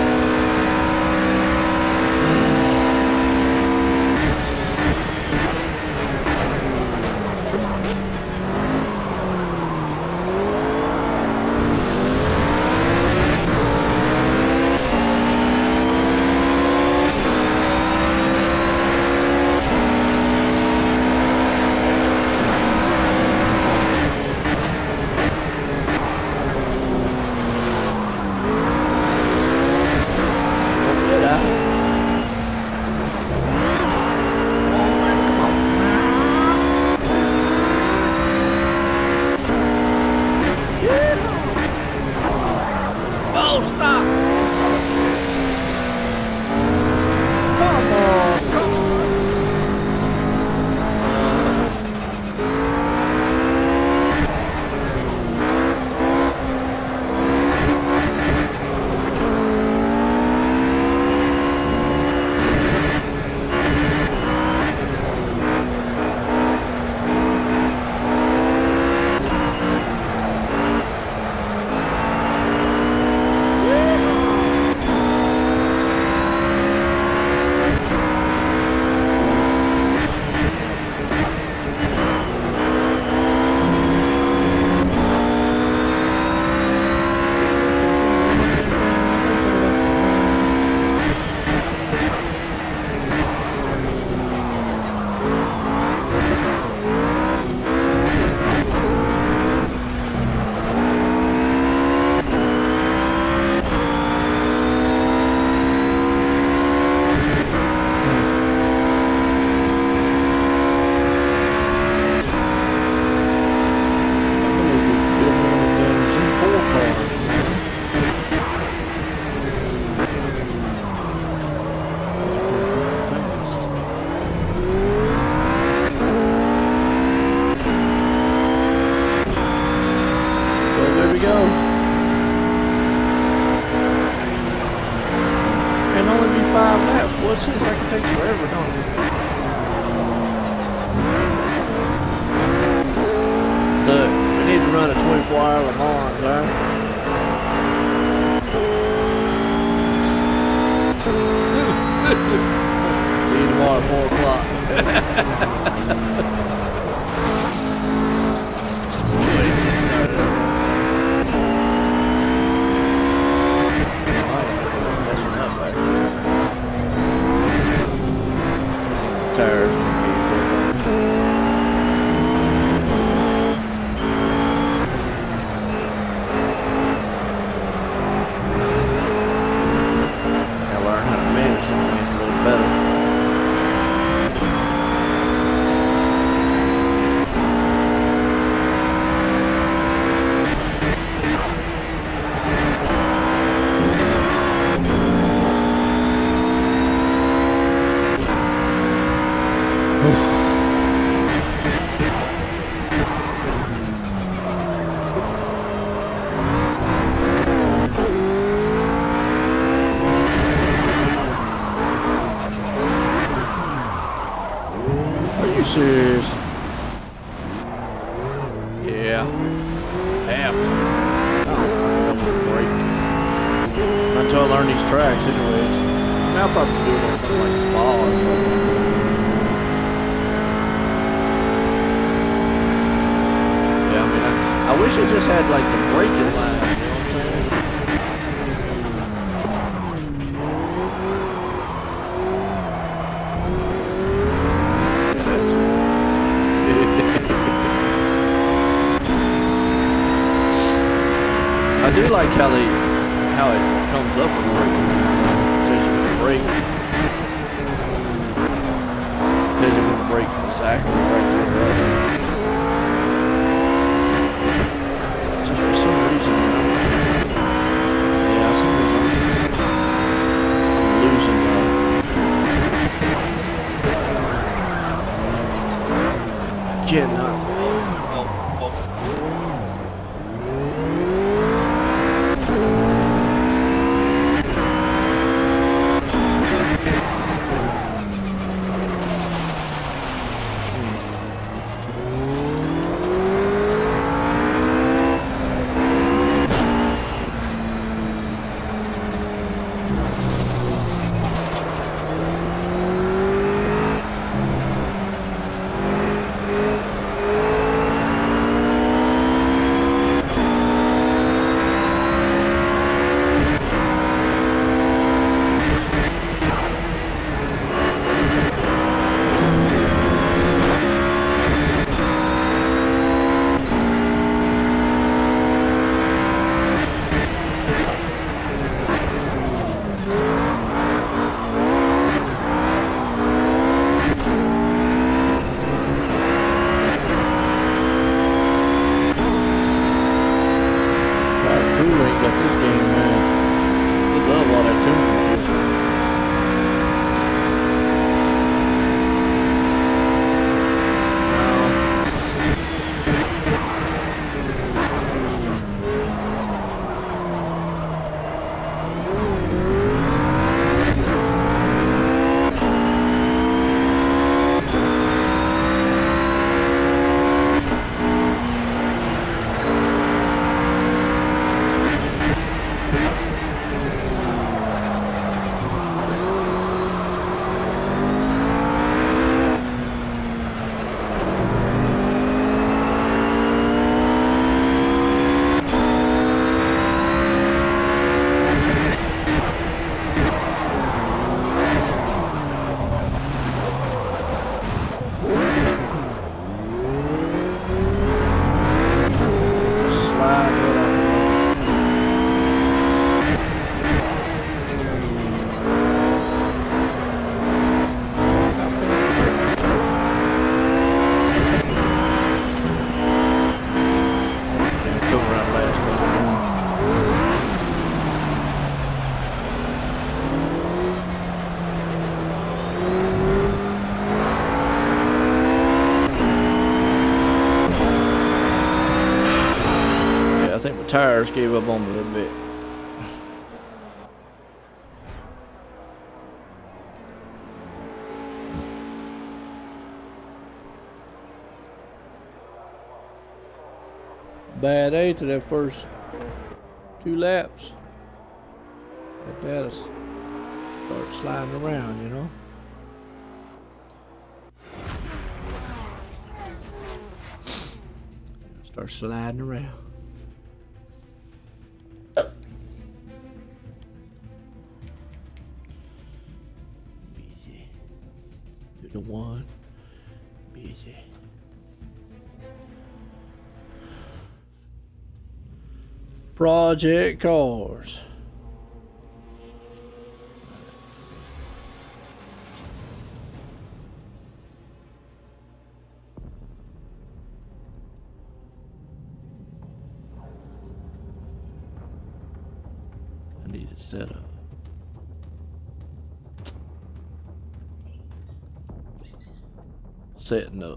Well, it seems like it takes forever, don't it? Look, we need to run a 24-hour Le Mans, right? See you tomorrow at 4 o'clock. Tires. Gotta learn how to manage some things a little better. Serious? Yeah. Apt. Oh, great. Until I learn these tracks, anyways. I mean, I'll probably do it on something like Spa or something. Yeah, I mean, I wish it just had like the braking line, you know what I'm saying? like how it comes up with braking now. It tells you when to brake. It tells you when to brake exactly right there. It's just for some reason, man. Yeah, some reason I'm losing cannot. Tires gave up on me a little bit. Bad A to that first 2 laps. Like that'll start sliding around, you know. Start sliding around. The one busy. Project Cars. I need it set up. Setting up.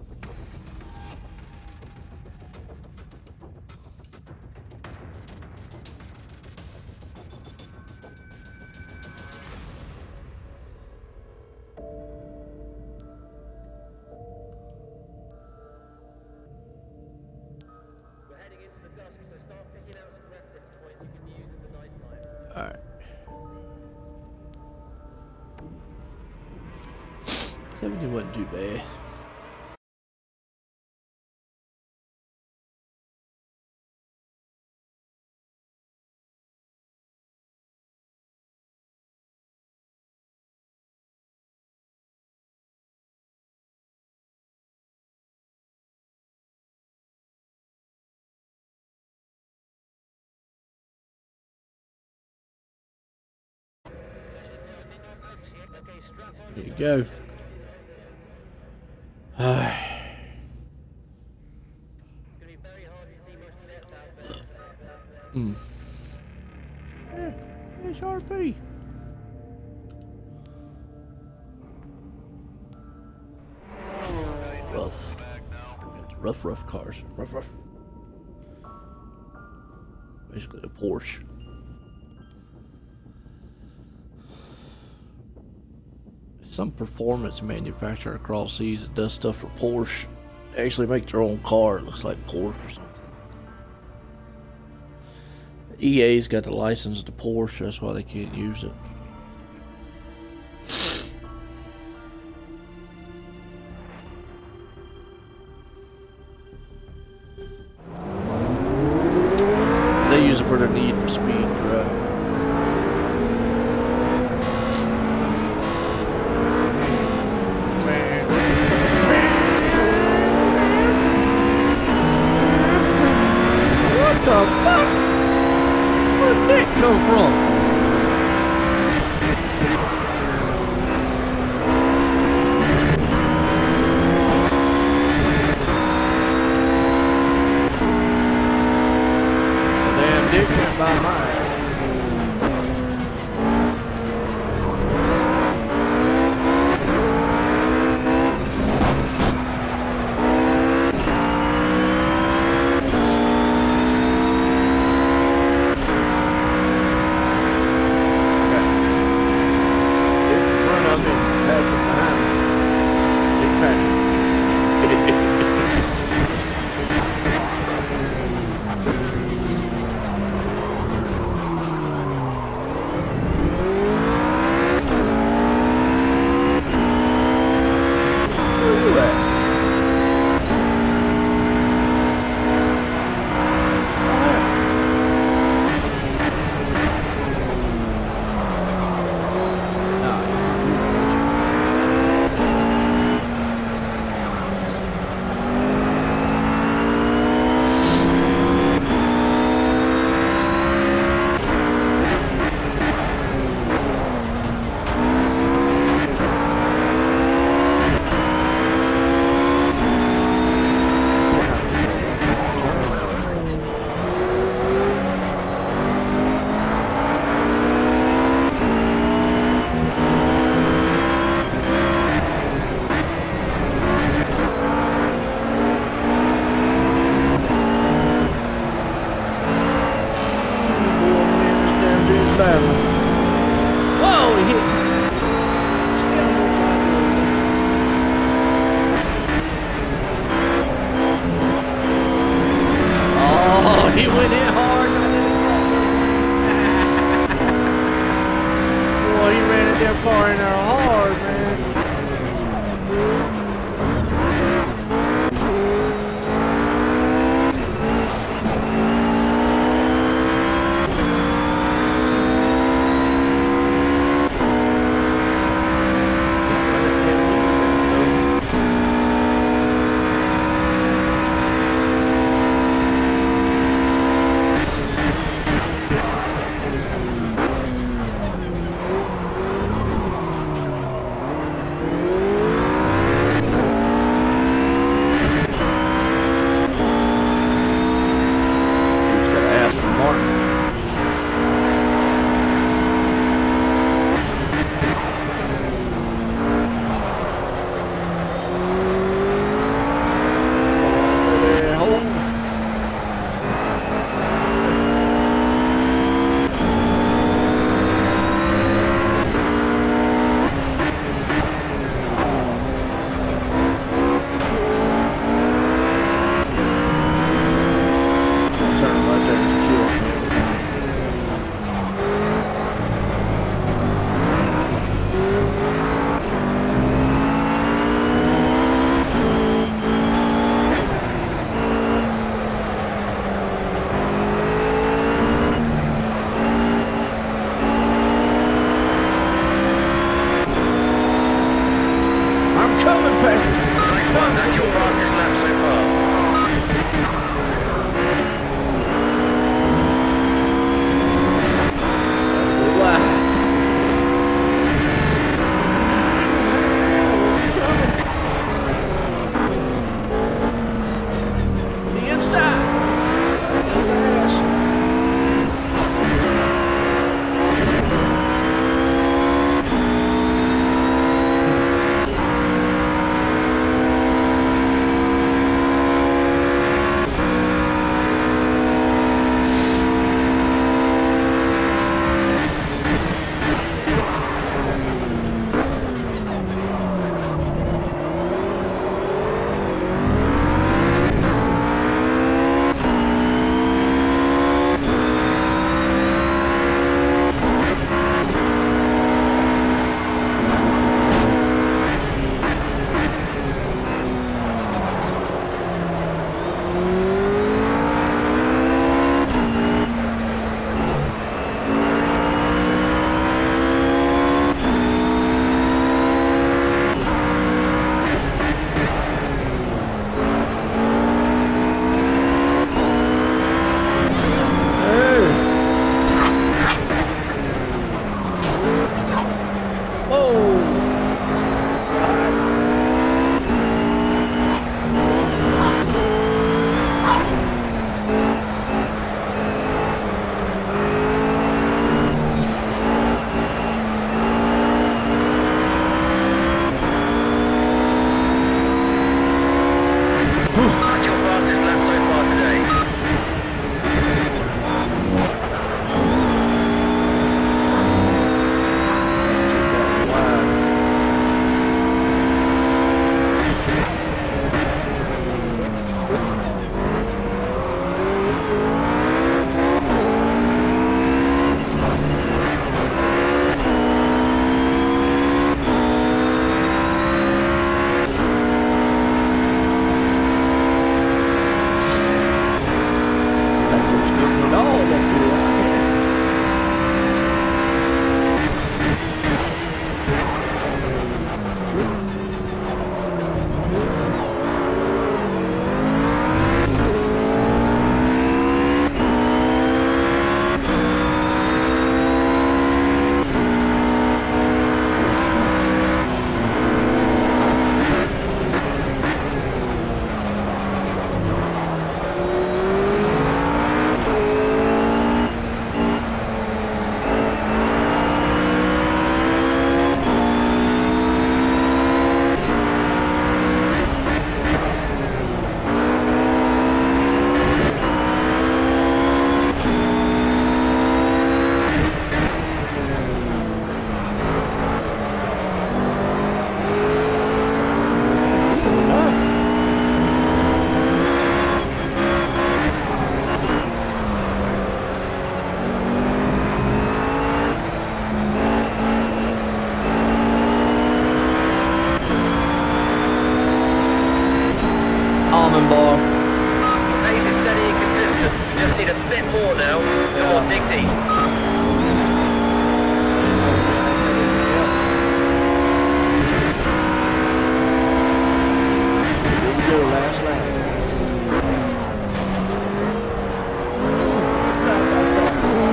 We're heading into the dusk, so start picking out some reference points you can use in the nighttime. Alright. 70 wasn't too bad. There you go. It's gonna be very hard to see much left out there. Yeah, it's RP. Rough. Rough cars. Rough. Basically a Porsche. Some performance manufacturer across seas that does stuff for Porsche. They actually make their own car. It looks like Porsche or something. EA's got the license to Porsche. That's why they can't use it. They use it for their Need for Speed truck. What the fuck? Where'd that come from? Damn dick went by my ass. Whoa, he hit me. Still no fly. Oh, he went in hard. I didn't cross him. Boy, he ran at that car in there hard, man. coming, boy. Your pace is steady and consistent. You just need a bit more now. Come on, dig deep. Here we go, last lap. Side by side.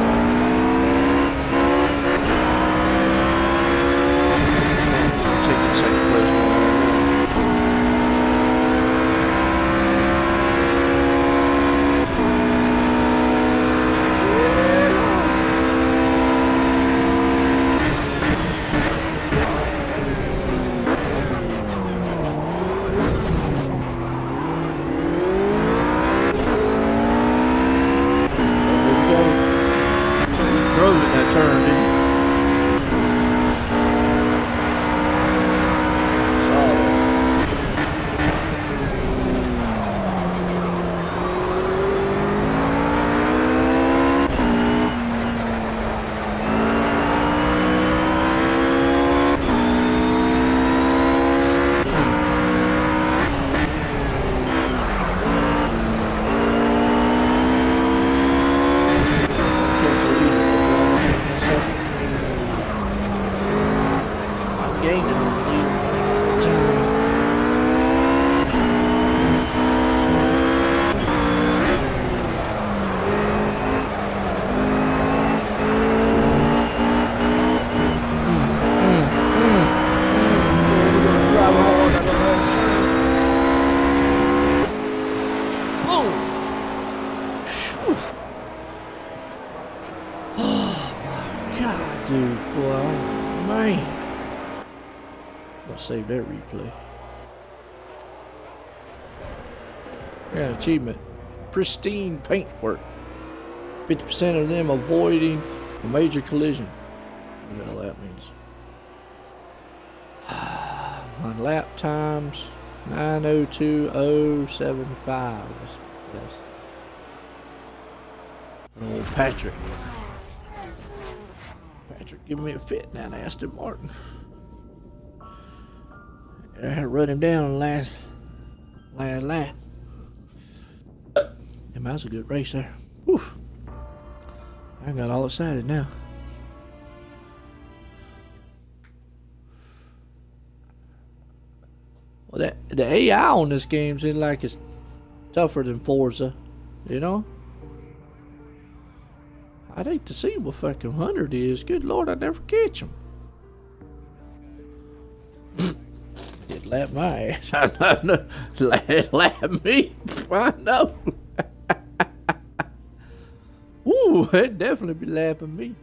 Taking second place one right now. Drove it that turn, didn't you? Saw that. Guess the leader of the line in a second. I'm gaining on the leader. Time. We're gonna drive hard on the last turn. Boom! Phew. God, dude, boy, oh, man. Let's save that replay. Yeah, achievement. Pristine paintwork. 50% of them avoiding a major collision. What the hell that means. My lap times 9:02.075. Yes. Old Patrick. Patrick giving me a fit now, Aston Martin. I had to run him down last lap. Yeah, that was a good race there. Whew. I got all excited now. Well, the AI on this game seems like it's tougher than Forza, you know? I'd hate to see what fucking 100 is. Good Lord, I'd never catch him. It lapped my ass. I know. Lap me. I know. Ooh, it'd definitely be lapping me.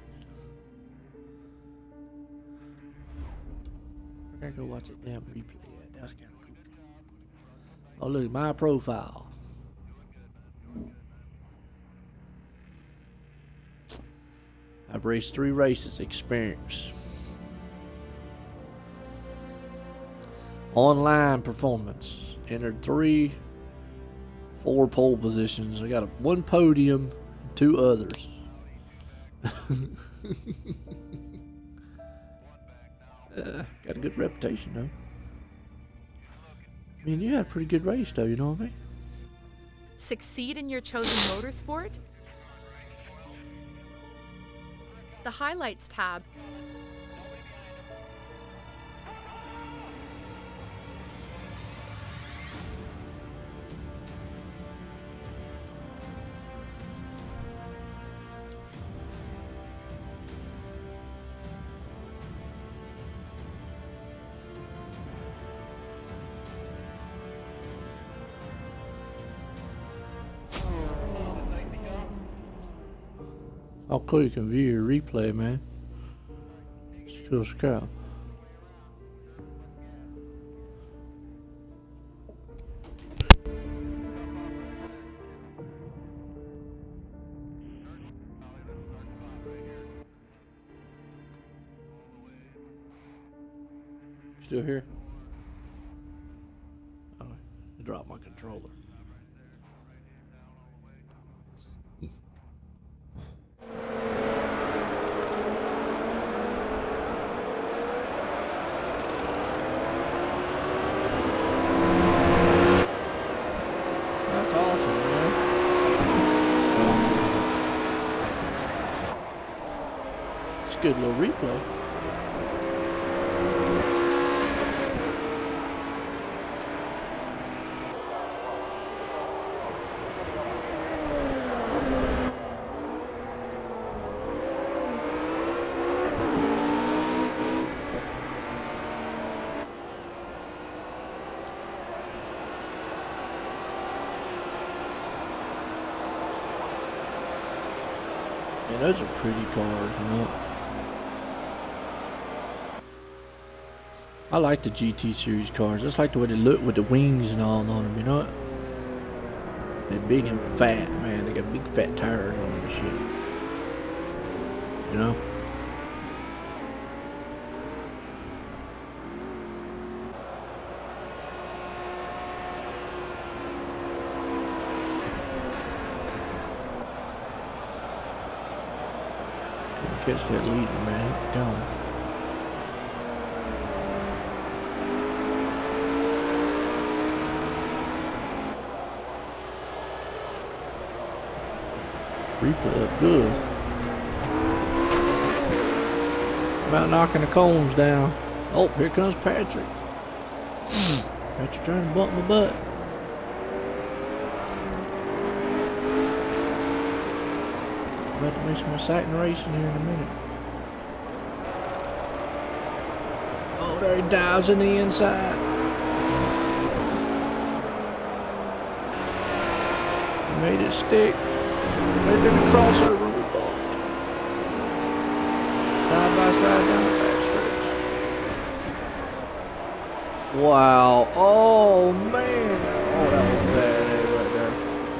I gotta go watch that damn replay. Yeah, that's kind of cool. Oh, look at my profile. I've raced 3 races, experience. Online performance. Entered 4 pole positions. I got 1 podium, 2 others. Got a good reputation though. I mean, you had a pretty good race though, you know what I mean? Succeed in your chosen motorsport? The Highlights tab. How cool you can view your replay, man. It's cool as crap. Still here? Oh, I dropped my controller. good little replay. Man, those are pretty cars, you know. I like the GT series cars. I just like the way they look with the wings and all on them, you know. They're big and fat, man. They got big fat tires on them and shit. You know? Catch that leader, man. Keep going. Replay look good. About knocking the cones down. Oh, here comes Patrick. Patrick trying to bump my butt. About to miss my exciting racing here in a minute. Oh, there he dives in the inside. He made it stick. Right there, the crossover and we bumped. Side by side down the back stretch. Wow. Oh, man. Oh, that was bad right there.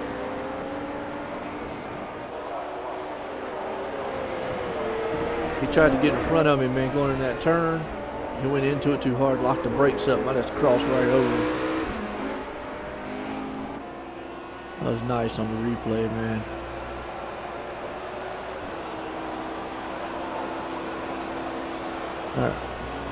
He tried to get in front of me, man, going in that turn. He went into it too hard, locked the brakes up. Might have to cross right over him. That was nice on the replay, man. All right.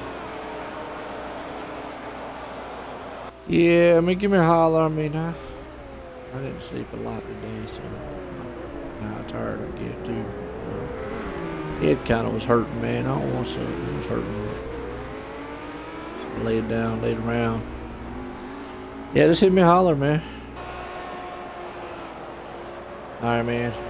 Yeah, I mean, give me a holler. I mean, I didn't sleep a lot today, so I'm now tired I get too. It kind of was hurting, man. I don't want to say it was hurting. So lay it down, laid around. Yeah, just hit me a holler, man. All right, man.